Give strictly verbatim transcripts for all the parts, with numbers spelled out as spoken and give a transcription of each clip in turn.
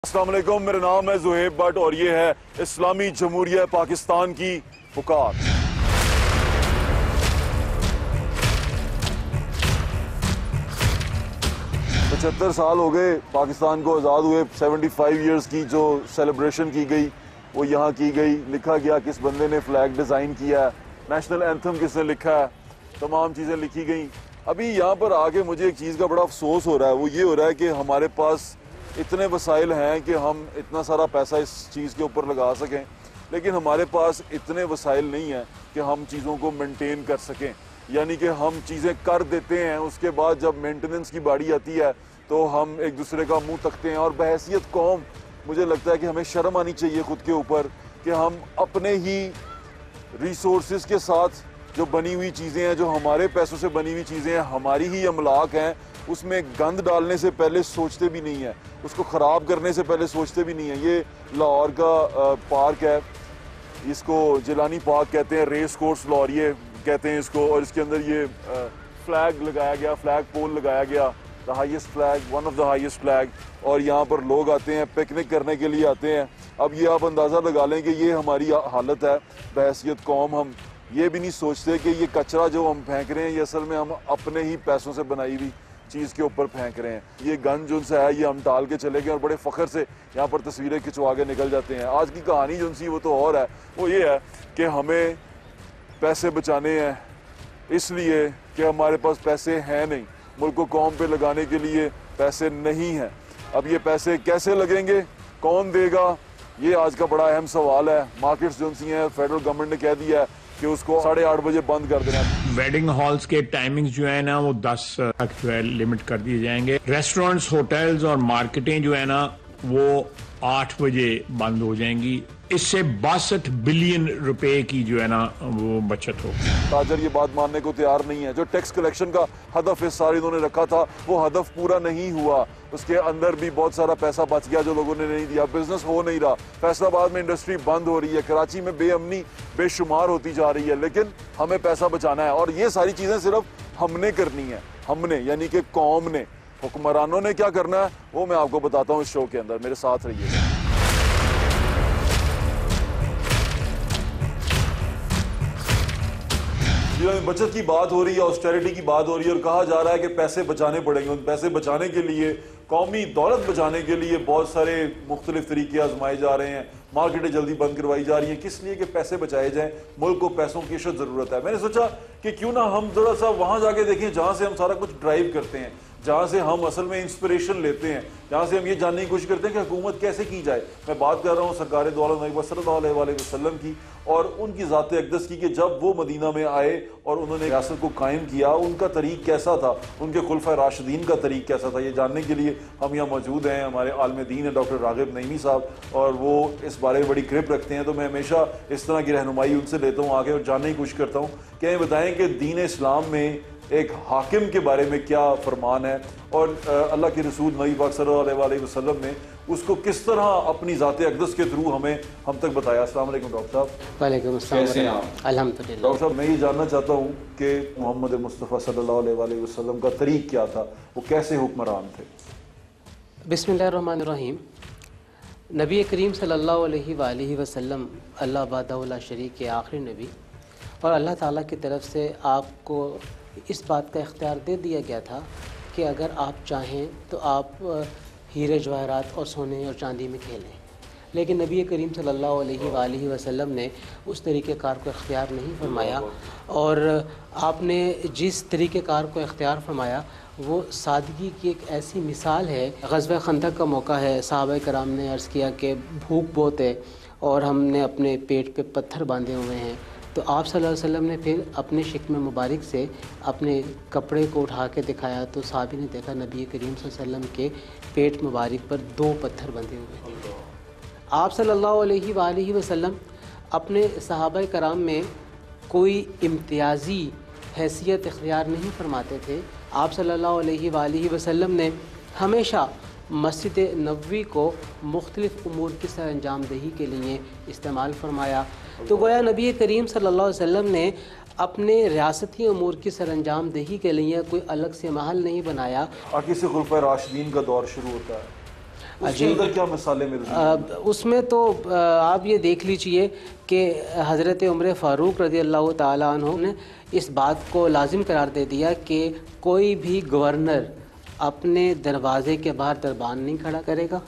अस्सलाम वालेकुम, मेरा नाम है ज़ुहैब भट्ट और ये है इस्लामी जमहूरिया पाकिस्तान की पुकार। पचहत्तर साल हो गए पाकिस्तान को आज़ाद हुए। पचहत्तर इयर्स की जो सेलिब्रेशन की गई वो यहाँ की गई। लिखा गया किस बंदे ने फ्लैग डिज़ाइन किया है, नेशनल एंथम किसने लिखा है, तमाम चीज़ें लिखी गई। अभी यहाँ पर आके मुझे एक चीज़ का बड़ा अफसोस हो रहा है, वो ये हो रहा है कि हमारे पास इतने वसाइल हैं कि हम इतना सारा पैसा इस चीज़ के ऊपर लगा सकें, लेकिन हमारे पास इतने वसाइल नहीं हैं कि हम चीज़ों को मेंटेन कर सकें। यानी कि हम चीज़ें कर देते हैं, उसके बाद जब मेंटेनेंस की बारी आती है तो हम एक दूसरे का मुंह तकते हैं। और बहैसियत कौम मुझे लगता है कि हमें शर्म आनी चाहिए खुद के ऊपर कि हम अपने ही रिसोर्सेज के साथ जो बनी हुई चीज़ें हैं, जो हमारे पैसों से बनी हुई चीज़ें हैं, हमारी ही अमलाक हैं, उसमें गंद डालने से पहले सोचते भी नहीं है, उसको ख़राब करने से पहले सोचते भी नहीं है। ये लाहौर का पार्क है, इसको जिलानी पार्क कहते हैं, रेस कोर्स लाहौरिये कहते हैं इसको, और इसके अंदर ये फ्लैग लगाया गया, फ्लैग पोल लगाया गया, the highest flag, one of the highest flag. और यहाँ पर लोग आते हैं, पिकनिक करने के लिए आते हैं। अब ये आप अंदाज़ा लगा लें कि ये हमारी हालत है बहैसियत कौम। हम ये भी नहीं सोचते कि ये कचरा जो हम फेंक रहे हैं ये असल में हम अपने ही पैसों से बनाई हुई चीज़ के ऊपर फेंक रहे हैं। ये गन जो उनसे है ये हम टाल के चले गए और बड़े फ़ख्र से यहाँ पर तस्वीरें खिंचवा के निकल जाते हैं। आज की कहानी जो सी वो तो और है, वो ये है कि हमें पैसे बचाने हैं इसलिए कि हमारे पास पैसे हैं नहीं, मुल्क को कौम पे लगाने के लिए पैसे नहीं हैं। अब ये पैसे कैसे लगेंगे, कौन देगा, ये आज का बड़ा अहम सवाल है। मार्केट्स जो सी हैं फेडरल गवर्नमेंट ने कह दिया है कि उसको साढ़े आठ बजे बंद कर देना। वेडिंग हॉल्स के टाइमिंग्स जो है ना वो दस तक जो है लिमिट कर दिए जाएंगे। रेस्टोरेंट्स, होटल्स और मार्केटें जो है ना वो आठ बजे बंद हो जाएंगी। इससे बासठ बिलियन रुपए की जो है ना वो बचत होगी। ताजर ये बात मानने को तैयार नहीं है। जो टैक्स कलेक्शन का हदफ इस साल इन्होंने रखा था वो हदफ पूरा नहीं हुआ, उसके अंदर भी बहुत सारा पैसा बच गया जो लोगों ने नहीं दिया। बिजनेस हो नहीं रहा, फैसलाबाद में इंडस्ट्री बंद हो रही है, कराची में बेअमनी बेशुमार होती जा रही है, लेकिन हमें पैसा बचाना है। और ये सारी चीज़ें सिर्फ हमने करनी है, हमने यानी कि कौम ने। हुक्मरानों ने क्या करना है वो मैं आपको बताता हूँ इस शो के अंदर, मेरे साथ रहिए। बचत की बात हो रही है, ऑस्टेरिटी की बात हो रही है और कहा जा रहा है कि पैसे बचाने पड़ेंगे। उन पैसे बचाने के लिए, कौमी दौलत बचाने के लिए बहुत सारे मुख्तलिफ तरीके आजमाए जा रहे हैं। मार्केटें जल्दी बंद करवाई जा रही हैं, किस लिए कि पैसे बचाए जाएं। मुल्क को पैसों की अशद ज़रूरत है। मैंने सोचा कि क्यों ना हम थोड़ा सा वहाँ जाके देखें जहाँ से हम सारा कुछ ड्राइव करते हैं, जहाँ से हम असल में इंस्पिरेशन लेते हैं, जहाँ से हम ये जानने की कोशिश करते हैं कि हुकूमत कैसे की जाए। मैं बात कर रहा हूँ सरकार दो आलम नबी सल्लल्लाहु अलैहि वसल्लम की और उनकी ज़ात अक़दस की, कि जब वो मदीना में आए और उन्होंने रियासत को कायम किया, उनका तरीक़ कैसा था, उनके खुलफा राशिदीन का तरीक़ कैसा था। ये जानने के लिए हम यहाँ मौजूद हैं। हमारे आलिम दीन है डॉक्टर राग़िब नईमी साहब, और वो इस बारे में बड़ी ग्रिप रखते हैं। तो मैं हमेशा इस तरह की रहनुमाई उनसे लेता हूँ आगे और जानने की कोशिश करता हूँ कि ये बताएँ कि दीन इस्लाम में एक हाकिम के बारे में क्या फरमान है और अल्लाह के रसूल नबी पाक सल्लल्लाहु अलैहि वसल्लम ने उसको किस तरह अपनी ज़ात अक़दस के थ्रू हमें हम तक बताया। अस्सलाम वालेकुम डॉक्टर साहब। वालेकुम अस्सलाम। कैसे हैं आप? अल्हम्दुलिल्लाह। डॉक्टर साहब, मैं ये जानना चाहता हूँ कि मोहम्मद मुस्तफ़ा सल्लल्लाहु अलैहि वसल्लम का तरीक़ क्या था, वो कैसे हुक्मरान थे? बिस्मिल्लाहिर्रहमानिर्रहीम। नबी करीम सल्लल्लाहु अलैहि वसल्लम अल्लाह वहदहु ला शरीक के आखिरी नबी, और अल्लाह ताला की तरफ से आपको इस बात का इख्तियार दे दिया गया था कि अगर आप चाहें तो आप हीरे जवाहरात और सोने और चांदी में खेलें, लेकिन नबी करीम सल्लल्लाहु अलैहि वसल्लम ने उस तरीक़ेकार को इख्तियार नहीं फरमाया। और आपने जिस तरीक़ेकार को इख्तियार फरमाया वो सादगी की एक ऐसी मिसाल है। ग़ज़वा खंदक का मौका है, सहाबा कराम ने अर्ज़ किया कि भूख बहुत है और हमने अपने पेट पे पत्थर बांधे हुए हैं। तो आप सल्लल्लाहु अलैहि वसल्लम ने फिर अपने शिकम मुबारक से अपने कपड़े को उठा के दिखाया तो साहबी ने देखा नबी करीम सल्लल्लाहु अलैहि वसल्लम के पेट मुबारक पर दो पत्थर बंधे हुए थे। आप सल्लल्लाहु अलैहि वसल्लम अपने सहाबा कराम में कोई इम्तियाजी हैसियत इख्तियार नहीं फरमाते थे। आप सल्लल्लाहु अलैहि वसल्लम ने हमेशा मस्जिद नबवी को मुख्तलिफ़ उमूर की सर अंजाम दही के लिए इस्तेमाल फरमाया। तो गोया नबी करीम सल्लल्लाहु अलैहि वसल्लम ने अपने रियासती उमूर की सर अंजाम दही के लिए कोई अलग से महल नहीं बनाया। आखिर से खुलफा राशिदीन का दौर शुरू होता है। उसके अंदर क्या मिसालें मिल रही हैं? उसमें तो आप ये देख लीजिए कि हज़रत उमर फ़ारूक रज़ी अल्लाह ताला अन्हु ने इस बात को लाजिम करार दे दिया कि कोई भी गवर्नर अपने दरवाज़े के बाहर दरबान नहीं खड़ा करेगा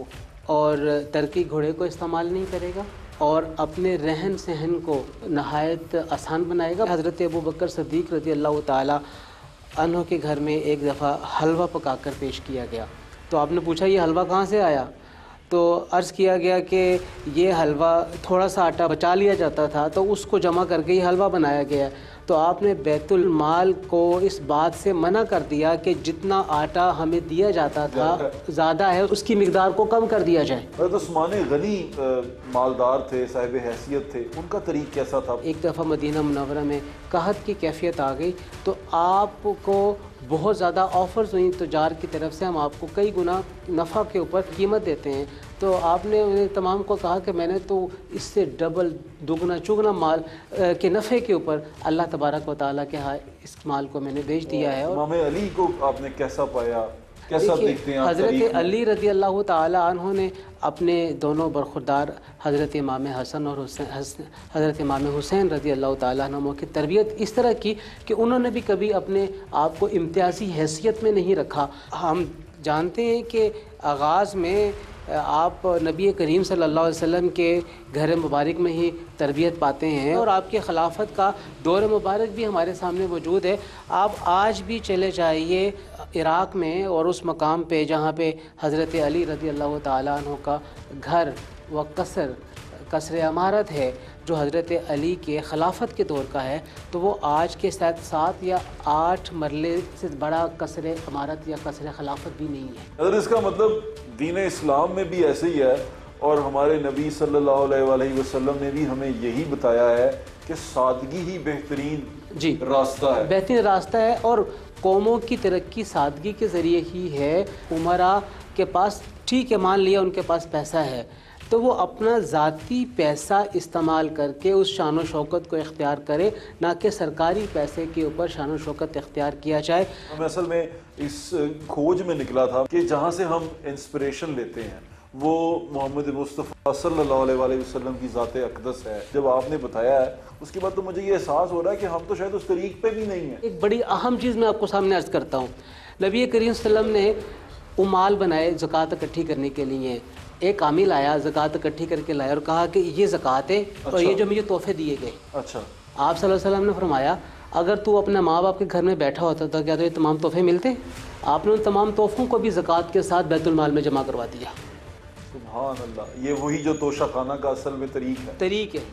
और तरकी घोड़े को इस्तेमाल नहीं करेगा और अपने रहन सहन को नहायत आसान बनाएगा। हज़रत अबू बकर सिद्दीक़ रज़ी अल्लाह ताला अन्हु के घर में एक दफ़ा हलवा पकाकर पेश किया गया, तो आपने पूछा ये हलवा कहाँ से आया? तो अर्ज़ किया गया कि ये हलवा थोड़ा सा आटा बचा लिया जाता था तो उसको जमा करके ये हलवा बनाया गया। तो आपने बैतुल माल को इस बात से मना कर दिया कि जितना आटा हमें दिया जाता था ज़्यादा है, उसकी मिकदार को कम कर दिया जाए। हज़रत उस्मान गनी मालदार थे, साहिब हैसियत थे, उनका तरीक़ कैसा था? एक दफ़ा मदीना मुनव्वरा में कहत की कैफियत आ गई तो आपको बहुत ज़्यादा ऑफ़र्स हुई तुजार की तरफ से, हम आपको कई गुना नफ़ा के ऊपर कीमत देते हैं। तो आपने उन्हें तमाम को कहा कि मैंने तो इससे डबल दुगना चुगना माल के नफ़े के ऊपर अल्लाह तबारक व तआला के हाँ इस माल को मैंने बेच दिया है। और इमाम अली को आपने कैसा पाया, कैसा देखते हैं आप? हज़रत अली रज़ी अल्लाह ताला अन्हु ने अपने दोनों बरखुरदार हज़रत इमाम हसन और हुसैन हज़रत इमाम हुसैन रज़ी अल्लाह ताला अन्हु की तरबियत इस तरह की कि उन्होंने भी कभी अपने आप को इम्तियाज़ी हैसियत में नहीं रखा। हम जानते हैं कि आगाज़ में आप नबी करीम सल्लल्लाहु अलैहि वसल्लम के घर मुबारक में ही तरबियत पाते हैं और आपके खिलाफत का दौर मुबारक भी हमारे सामने मौजूद है। आप आज भी चले जाइए इराक़ में और उस मकाम पे जहाँ पे हज़रत अली रज़ी अल्लाह ताला अन्हु का घर व कसर कसर अमारत है जो हज़रत अली के खिलाफत के दौर का है, तो वो आज के साथ सात या आठ मरले से बड़ा कसर अमारत या कसर खिलाफत भी नहीं है। अगर इसका मतलब दीन इस्लाम में भी ऐसे ही है और हमारे नबी सल्लल्लाहु अलैहि वसल्लम ने भी हमें यही बताया है कि सादगी ही बेहतरीन जी रास्ता है, बेहतरीन रास्ता है और कौमों की तरक्की सादगी के ज़रिए ही है। उमरा के पास ठीक है, मान लिया उनके पास पैसा है तो वो अपना ज़ाती पैसा इस्तेमाल करके उस शान व शौकत को इख्तियार करे, ना कि सरकारी पैसे के ऊपर शान व शौकत इख्तियार किया जाए। हमें असल में इस खोज में निकला था कि जहाँ से हम इंस्पिरेशन लेते हैं वो मोहम्मद मुस्तफ़ा सल्लल्लाहु अलैहि वसल्लम की ज़ात अक़दस है। जब आपने बताया है उसके बाद तो मुझे ये एहसास हो रहा है कि हम तो शायद उस तरीक़ पे भी नहीं है। एक बड़ी अहम चीज़ मैं आपको सामने अर्ज़ करता हूँ, नबी करीम सल्लल्लाहु अलैहि वसल्लम ने उमाल बनाए ज़कात इकट्ठी करने के लिए। एक आमिल आया ज़कात इकट्ठी करके लाया और कहा कि ये ज़कात है अच्छा। और ये जो मुझे तोहफे दिए गए। अच्छा। आप सल्लल्लाहु अलैहि वसल्लम ने फरमाया अगर तू अपने माँ बाप के घर में बैठा होता तो क्या तो ये तमाम तोहफे मिलते? आपने उन तमाम तोहफ़ों को भी ज़कात के साथ बैतुल माल में जमा करवा दिया। सुभान अल्लाह, ये वही जो तोशा खाना का असल में तरीक़ है तरीक़ है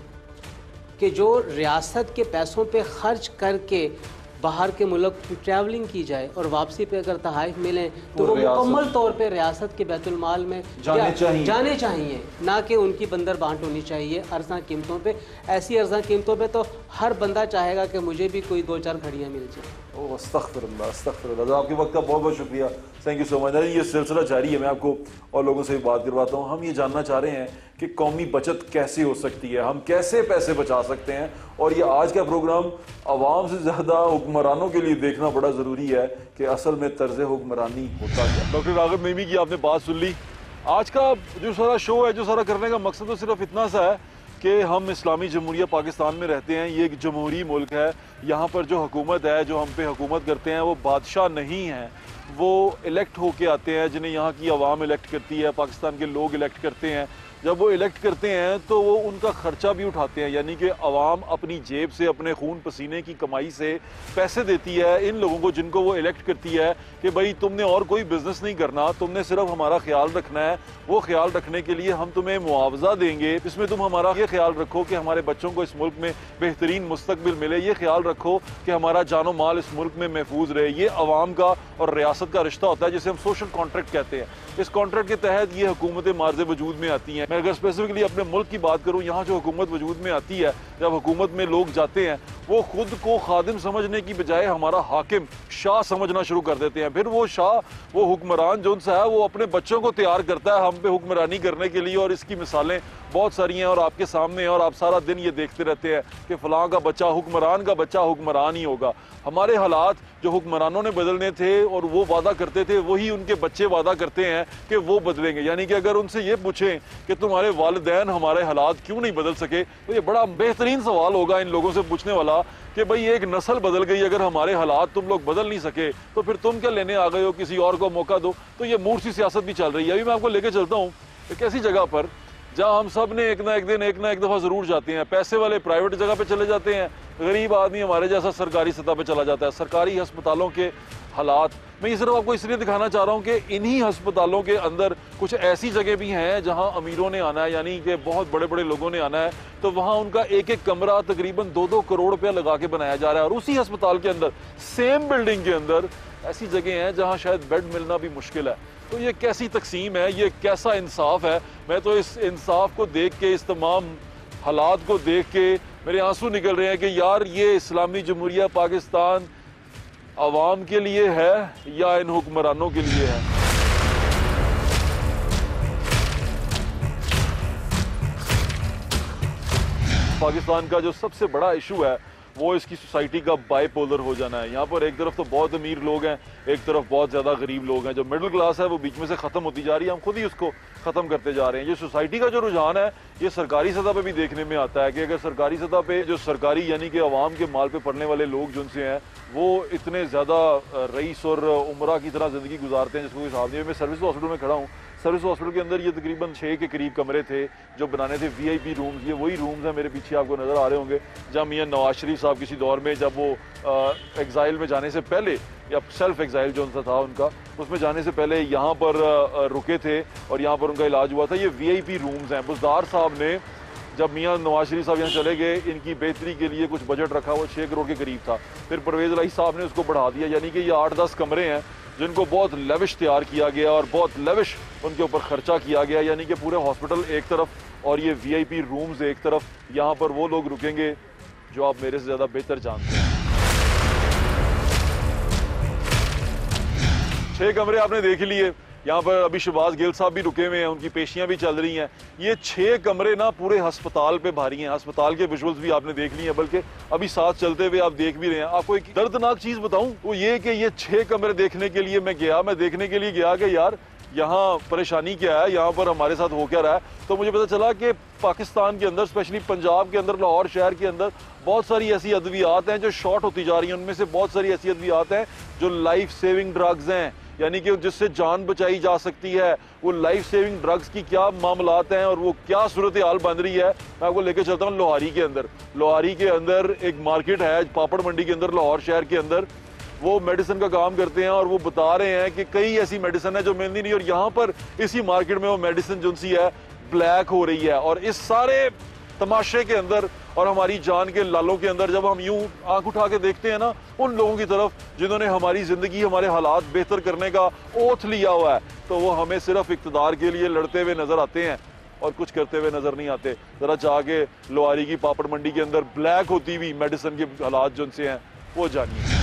कि जो रियासत के पैसों पे खर्च करके बाहर के मुल्क की ट्रैवलिंग की जाए और वापसी पे अगर तहाइफ मिलें तो वो मुकम्मल तौर पे रियासत के बैतुल माल में जाने चाहिए जाने चाहिए ना कि उनकी बंदर बांट होनी चाहिए अर्जा कीमतों पे। ऐसी अर्जा कीमतों पे तो हर बंदा चाहेगा कि मुझे भी कोई दो चार घड़ियाँ मिल जाए। ओह अस्तग़फिरुल्लाह अस्तग़फिरुल्लाह। आपके वक्त का बहुत बहुत शुक्रिया, थैंक यू सो मच। ये सिलसिला जारी है, मैं आपको और लोगों से भी बात करवाता हूँ। हम ये जानना चाह रहे हैं कि कौमी बचत कैसे हो सकती है, हम कैसे पैसे बचा सकते हैं, और ये आज का प्रोग्राम आवाम से ज़्यादा हुक्मरानों के लिए देखना बड़ा ज़रूरी है कि असल में तर्ज़ हुक्मरानी होता क्या। डॉक्टर राग़िब नईमी की आपने बात सुन ली। आज का जो सारा शो है, जो सारा करने का मकसद तो सिर्फ इतना सा है कि हम इस्लामी जमहूरिया पाकिस्तान में रहते हैं, ये एक जमहूरी मुल्क है। यहाँ पर जो हुकूमत है, जो हम पे हुकूमत करते हैं, वो बादशाह नहीं हैं, वो इलेक्ट होके आते हैं, जिन्हें यहाँ की आवाम इलेक्ट करती है, पाकिस्तान के लोग इलेक्ट करते हैं। जब वो इलेक्ट करते हैं तो वो उनका ख़र्चा भी उठाते हैं, यानी कि आवाम अपनी जेब से, अपने खून पसीने की कमाई से पैसे देती है इन लोगों को जिनको वो इलेक्ट करती है कि भाई तुमने और कोई बिज़नेस नहीं करना, तुमने सिर्फ हमारा ख्याल रखना है। वो ख्याल रखने के लिए हम तुम्हें मुआवजा देंगे, जिसमें तुम हमारा ये ख्याल रखो कि हमारे बच्चों को इस मुल्क में बेहतरीन मुस्तकबिल मिले, ये ख्याल रखो कि हमारा जानो माल इस मुल्क में महफूज रहे। ये आवाम का और रियासत का रिश्ता होता है जिसे हम सोशल कॉन्ट्रैक्ट कहते हैं। इस कॉन्ट्रैक्ट के तहत ये हुकूमतें मार्ज़ वजूद में आती हैं। मैं अगर स्पेसिफिकली अपने मुल्क की बात करूँ, यहाँ जो हुकूमत वजूद में आती है, जब हुकूमत में लोग जाते हैं वो खुद को खादिम समझने की बजाय हमारा हाकिम शाह समझना शुरू कर देते हैं। फिर वो शाह, वो हुक्मरान जो सा है, वो अपने बच्चों को तैयार करता है हम पे हुक्मरानी करने के लिए, और इसकी मिसालें बहुत सारी हैं और आपके सामने हैं, और आप सारा दिन ये देखते रहते हैं कि फ़लाँ का बच्चा, हुक्मरान का बच्चा हुक्मरान ही होगा। हमारे हालात जो हुक्मरानों ने बदलने थे और वो वो वादा करते थे वही उनके बच्चे वादा करते हैं कि वो बदलेंगे। यानी कि अगर उनसे ये पूछें कि तुम्हारे वालिदैन हमारे हालात क्यों नहीं बदल सके, तो ये बड़ा बेहतरीन सवाल होगा इन लोगों से पूछने वाला कि भाई एक नस्ल बदल गई, अगर हमारे हालात तुम लोग बदल नहीं सके तो फिर तुम क्या लेने आ गए हो, किसी और को मौका दो। तो ये मूर्ख सी सियासत भी चल रही है। अभी मैं आपको लेके चलता हूँ एक ऐसी जगह पर जहाँ हम सब ने एक ना एक दिन एक ना एक दफ़ा ज़रूर जाते हैं। पैसे वाले प्राइवेट जगह पे चले जाते हैं, गरीब आदमी हमारे जैसा सरकारी सतह पे चला जाता है। सरकारी अस्पतालों के हालात मैं ये सिर्फ आपको इसलिए दिखाना चाह रहा हूँ कि इन्हीं अस्पतालों के अंदर कुछ ऐसी जगह भी हैं जहाँ अमीरों ने आना है, यानी कि बहुत बड़े बड़े लोगों ने आना है, तो वहाँ उनका एक एक कमरा तकरीबन दो दो करोड़ रुपया लगा के बनाया जा रहा है। और उसी अस्पताल के अंदर, सेम बिल्डिंग के अंदर ऐसी जगह हैं जहाँ शायद बेड मिलना भी मुश्किल है। तो ये कैसी तकसीम है, ये कैसा इंसाफ है। मैं तो इस इंसाफ को देख के, इस तमाम हालात को देख के मेरे आंसू निकल रहे हैं कि यार ये इस्लामी जमहूरिया पाकिस्तान अवाम के लिए है या इन हुक्मरानों के लिए है। पाकिस्तान का जो सबसे बड़ा इशू है वो इसकी सोसाइटी का बाइपोलर हो जाना है। यहाँ पर एक तरफ तो बहुत अमीर लोग हैं, एक तरफ बहुत ज़्यादा गरीब लोग हैं। जो मिडिल क्लास है वो बीच में से ख़त्म होती जा रही है, हम खुद ही उसको ख़त्म करते जा रहे हैं। ये सोसाइटी का जो रुझान है ये सरकारी सतह पे भी देखने में आता है कि अगर सरकारी सतह पे जो सरकारी यानी कि अवाम के माल पे पड़ने वाले लोग जिनसे हैं वो इतने ज़्यादा रईस और उमरा की तरह ज़िंदगी गुजारते हैं जिसको कोई हिसाब नहीं है। मैं सर्विस हॉस्पिटल में खड़ा हूँ, सर्विस हॉस्पिटल के अंदर ये तकरीबन छः के करीब कमरे थे जो बनाने थे वीआईपी रूम्स। ये वही रूम्स हैं मेरे पीछे आपको नज़र आ रहे होंगे जहाँ मियां नवाज शरीफ साहब किसी दौर में जब वो एग्ज़ाइल में जाने से पहले या सेल्फ एग्ज़ाइल जो उनका था उनका उसमें जाने से पहले यहाँ पर आ, रुके थे और यहाँ पर उनका इलाज हुआ था। ये वीआईपी रूम्स हैं। बुज़दार साहब ने जब मियां नवाज शरीफ साहब यहाँ चले गए, इनकी बेहतरी के लिए कुछ बजट रखा, वो छः करोड़ के करीब था। फिर परवेज़ इलाही साहब ने उसको बढ़ा दिया, यानी कि ये आठ दस कमरे हैं जिनको बहुत लेविश तैयार किया गया और बहुत लेविश उनके ऊपर खर्चा किया गया। यानी कि पूरे हॉस्पिटल एक तरफ और ये वीआईपी रूम्स एक तरफ। यहाँ पर वो लोग रुकेंगे जो आप मेरे से ज़्यादा बेहतर जानते हैं। छः कमरे आपने देख लिए। यहाँ पर अभी शहबाज गिल साहब भी रुके हुए हैं, उनकी पेशियां भी चल रही हैं। ये छः कमरे ना पूरे अस्पताल पे भारी हैं। अस्पताल के विजुअल्स भी आपने देख लिए हैं, बल्कि अभी साथ चलते हुए आप देख भी रहे हैं। आपको एक दर्दनाक चीज़ बताऊं, वो ये कि ये छः कमरे देखने के लिए मैं गया मैं देखने के लिए गया कि यार यहाँ परेशानी क्या है, यहाँ पर हमारे साथ हो क्या रहा है। तो मुझे पता चला कि पाकिस्तान के अंदर, स्पेशली पंजाब के अंदर, लाहौर शहर के अंदर बहुत सारी ऐसी अद्वियात हैं जो शॉर्ट होती जा रही हैं। उनमें से बहुत सारी ऐसी अद्वियात हैं जो लाइफ सेविंग ड्रग्स हैं, यानी कि जिससे जान बचाई जा सकती है। वो लाइफ सेविंग ड्रग्स की क्या मामलात हैं और वो क्या सूरत हाल बन रही है, मैं आपको लेके चलता हूँ लोहारी के अंदर। लोहारी के अंदर एक मार्केट है पापड़ मंडी के अंदर, लाहौर शहर के अंदर। वो मेडिसिन का काम करते हैं और वो बता रहे हैं कि कई ऐसी मेडिसिन है जो मिलती नहीं, और यहाँ पर इसी मार्केट में वो मेडिसिन जो सी है ब्लैक हो रही है। और इस सारे तमाशे के अंदर और हमारी जान के लालों के अंदर जब हम यूं आंख उठा के देखते हैं ना उन लोगों की तरफ जिन्होंने हमारी जिंदगी, हमारे हालात बेहतर करने का ओथ लिया हुआ है, तो वो हमें सिर्फ इक्तदार के लिए लड़ते हुए नजर आते हैं और कुछ करते हुए नजर नहीं आते। जरा चाह के लोहारी की पापड़ मंडी के अंदर ब्लैक होती हुई मेडिसिन के हालात जो उनसे हैं वो जानिए।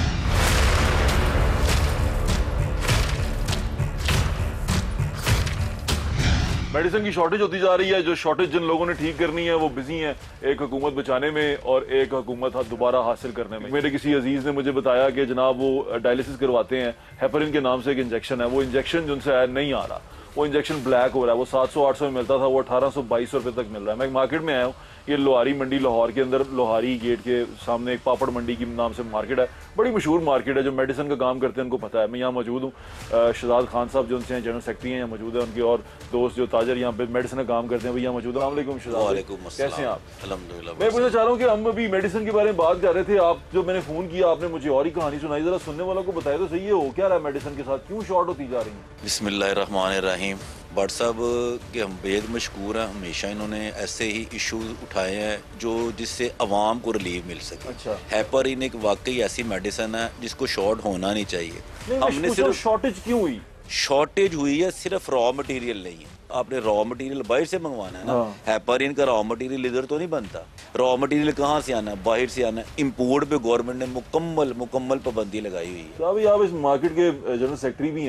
मेडिसिन की शॉर्टेज होती जा रही है। जो शॉर्टेज जिन लोगों ने ठीक करनी है वो बिजी हैं, एक हुकूमत बचाने में और एक हुकूमत दोबारा हासिल करने में। मेरे किसी अजीज ने मुझे बताया कि जनाब वो डायलिसिस करवाते हैं, हेपरिन के नाम से एक इंजेक्शन है, वो इंजेक्शन जो उनसे नहीं आ रहा, वो इंजेक्शन ब्लैक हो रहा है। वो सात सौ आठ सौ में मिलता था, वो अठारह सौ बाईस सौ रुपये तक मिल रहा है। मैं मार्केट में आया हूँ, ये लोहारी मंडी लाहौर के अंदर, लोहारी गेट के सामने एक पापड़ मंडी की नाम से मार्केट है, बड़ी मशहूर मार्केट है। जो मेडिसिन का काम करते हैं उनको पता है। मैं यहाँ मौजूद हूँ, शहजाद खान साहब जो उनसे जनरल सेक्रेटरी हैं यहाँ मौजूद है, उनके और दोस्त जो ताजर यहाँ पे मेडिसिन का काम करते हैं वो यहाँ मौजूद है। अस्सलाम शहजाद, कैसे हैं आप? अल्हम्दुलिल्लाह। मैं पूछना चाह रहा हूँ कि हम अभी मेडिसिन के बारे में बात कर रहे थे, आप जो मैंने फोन किया आपने मुझे और ही कहानी सुनाई, जरा सुनने वालों को बताया तो सही है, हो क्या रहा है मेडिसिन के साथ, क्यों शॉर्ट होती जा रही है? बिस्मिल्लाहिर्रहमानिर्रहीम। भट्ट साहब के हम बेहद मशकूर हैं, हमेशा इन्होंने ऐसे ही इशूज उठाए हैं जो जिससे अवाम को रिलीफ मिल सके। अच्छा। हेपरिन एक वाकई ऐसी मेडिसिन है जिसको शॉर्ट होना नहीं चाहिए। नहीं, हमने सिर्फ शॉर्टेज क्यों हुई? शॉर्टेज हुई है सिर्फ रॉ मटेरियल नहीं है, आपने रॉ मटेरियल बाहर से मंगवाना है ना। हाँ। हेपरिन का रॉ मटेरियल इधर तो नहीं बनता, रॉ मटेरियल कहाँ से आना है, बाहर से आना है। इंपोर्ट पे गवर्नमेंट ने मुकम्मल मुकम्मल पाबंदी लगाई हुई है। तो अभी आप इस मार्केट के जनरल सेक्रेटरी भी हैं,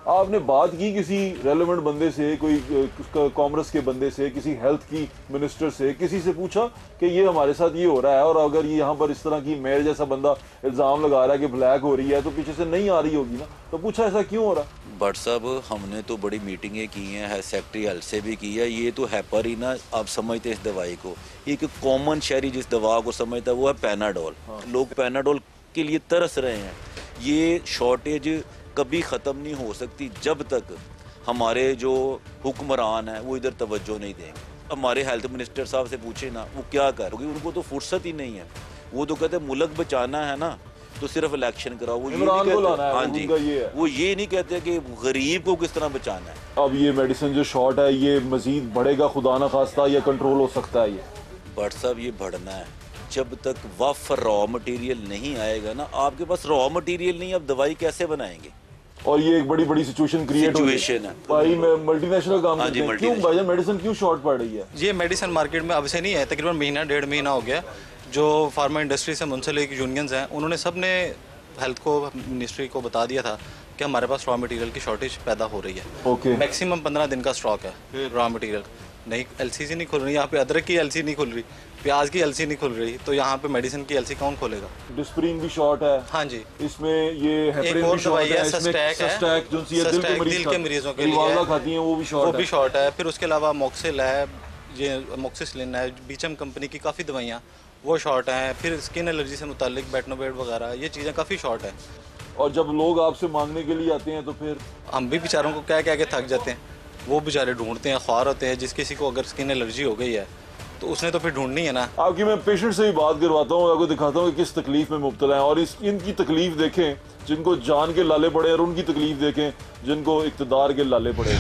आपने बात की किसी रेलेवेंट बंदे से, कोई कॉमर्स के बंदे से, किसी हेल्थ की मिनिस्टर से, किसी से पूछा कि ये हमारे साथ ये हो रहा है और अगर ये यहाँ पर इस तरह की मेयर जैसा बंदा इल्ज़ाम लगा रहा है कि ब्लैक हो रही है तो पीछे से नहीं आ रही होगी ना, तो पूछा ऐसा क्यों हो रहा? बट साहब हमने तो बड़ी मीटिंगें की हैं, हेल्थ सेक्रेटरी हेल्थ से भी की है। ये तो हैपर ही ना, आप समझते हैं इस दवाई को, एक कॉमन शहरी जिस दवा को समझता है वो है पैनाडोल। लोग पैनाडोल के लिए तरस रहे हैं। ये शॉर्टेज कभी ख़त्म नहीं हो सकती जब तक हमारे जो हुक्मरान हैं वो इधर तवज्जो नहीं देंगे। हमारे हेल्थ मिनिस्टर साहब से पूछे ना वो क्या करोगे, उनको तो फुर्सत ही नहीं है। वो तो कहते मुल्क बचाना है ना तो सिर्फ इलेक्शन कराओ। वो ये नहीं कहते, हाँ जी, ये वो ये नहीं कहते कि गरीब को किस तरह बचाना है। अब ये मेडिसिन जो शॉर्ट है ये मजीद बढ़ेगा खुदा ना खास्ता या कंट्रोल हो सकता है? ये बट साहब ये बढ़ना है जब तक वाफर रॉ मटेरियल नहीं आएगा ना। आपके पास रॉ मटेरियल नहीं, आप दवाई कैसे बनाएंगे? और ये एक बड़ी बड़ी सिचुएशन क्रिएट हो सिचुएशन है। भाई मल्टीनेशनल काम हाँ करते जी, हैं, क्यों भाई मेडिसिन क्यों शॉर्ट पड़ रही है? ये मेडिसिन मार्केट में अब से नहीं है, तकरीबन महीना डेढ़ महीना हो गया। जो फार्मा इंडस्ट्री से मुंसलिक यूनियंस हैं उन्होंने सब ने हेल्थ को मिनिस्ट्री को बता दिया था कि हमारे पास रॉ मटेरियल की शॉर्टेज पैदा हो रही है। ओके। मैक्सिमम पंद्रह दिन का स्टॉक है रॉ मटेरियल। नहीं एलसीसी नहीं खुल रही यहाँ पे, अदरक की एलसी नहीं खुल रही, प्याज की एलसी नहीं खुल रही, तो यहाँ पे मेडिसिन की एलसी कौन खोलेगा? डिस्प्रिन भी शॉर्ट है। हाँ जी, इसमें ये हेपरिन भी शॉर्ट है, सस्टैक है, सस्टैक जो सी दिल के मरीज दिल के मरीजों के लिए खाती हैं वो भी शॉर्ट वो भी शॉर्ट है। फिर उसके अलावा मोक्सिल है, ये मोक्सिसिलिन है, बीचम कंपनी की काफ़ी दवाइयाँ वो शॉर्ट हैं। फिर स्किन एलर्जी से मुतालिक बेटनोवेट वगैरह ये चीज़ें काफ़ी शॉर्ट है। और जब लोग आपसे मांगने के लिए आते हैं तो फिर हम भी बेचारों को क्या क्या के थक जाते हैं। वो बेचारे ढूंढते हैं, ख्वार होते हैं। जिस किसी को अगर स्किन एलर्जी हो गई है तो उसने तो फिर ढूंढनी है ना। आपकी मैं पेशेंट से भी बात करवाता हूँ, आपको दिखाता हूँ कि किस तकलीफ में मुब्तला है और इस इनकी तकलीफ देखें जिनको जान के लाले पड़े और उनकी तकलीफ देखें जिनको इक़्तिदार के लाले पड़े।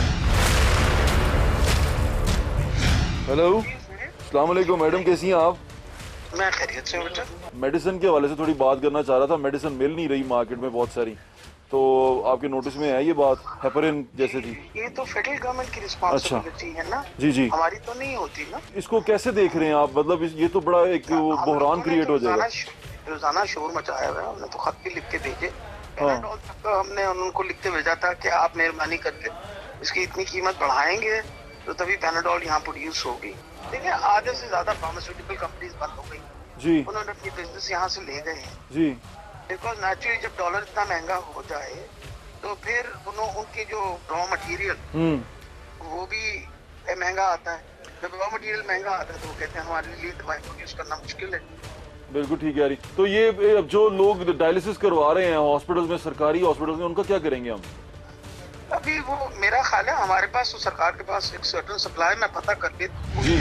हेलो, अस्सलाम वालेकुम मैडम, कैसी हैं आप? मैं खैरियत से हूं बेटा। मेडिसिन के हवाले से थोड़ी बात करना चाह रहा था। मेडिसिन मिल नहीं रही मार्केट में बहुत सारी, तो आपके नोटिस में है ये बात? हेपरिन जैसे थी। ये तो फेडरल गवर्नमेंट की रिस्पांसिबिलिटी है ना। जी जी, हमारी तो नहीं होती ना। इसको कैसे देख रहे हैं आप? मतलब ये तो बड़ा एक बहरान क्रिएट हो जाएगा। रोजाना शोर मचाया हुआ है, हमने तो खत भी लिख के भेजे। पैनाडोल तक तो हमने उनको लिख के भेजा था कि आप मेहरबानी करके इसकी इतनी कीमत बढ़ाएंगे तो तभी पैनाडोल यहाँ प्रोड्यूस होगी। देखिए आधे से ज्यादा फार्मास्यूटिकल कंपनीज बंद हो गई जी, उन्होंने अपनी बिजनेस यहाँ से ले गए हैं जी। बिकॉज नेचुरली जब डॉलर इतना महंगा हो जाए तो फिर उन्होंने उनके जो रॉ मटेरियल वो भी महंगा आता है। जब रॉ मटेरियल महंगा आता है तो वो कहते हैं हमारे लिए दवाई प्रोड्यूस करना मुश्किल है। बिल्कुल ठीक है। तो ये जो लोग डायलिसिस करवा रहे हैं हॉस्पिटल्स में, सरकारी हॉस्पिटल्स में, उनका क्या करेंगे हम? अभी वो मेरा ख्याल है हमारे पास तो सरकार के पास एक सर्टेन सप्लाई मैं पता करके जी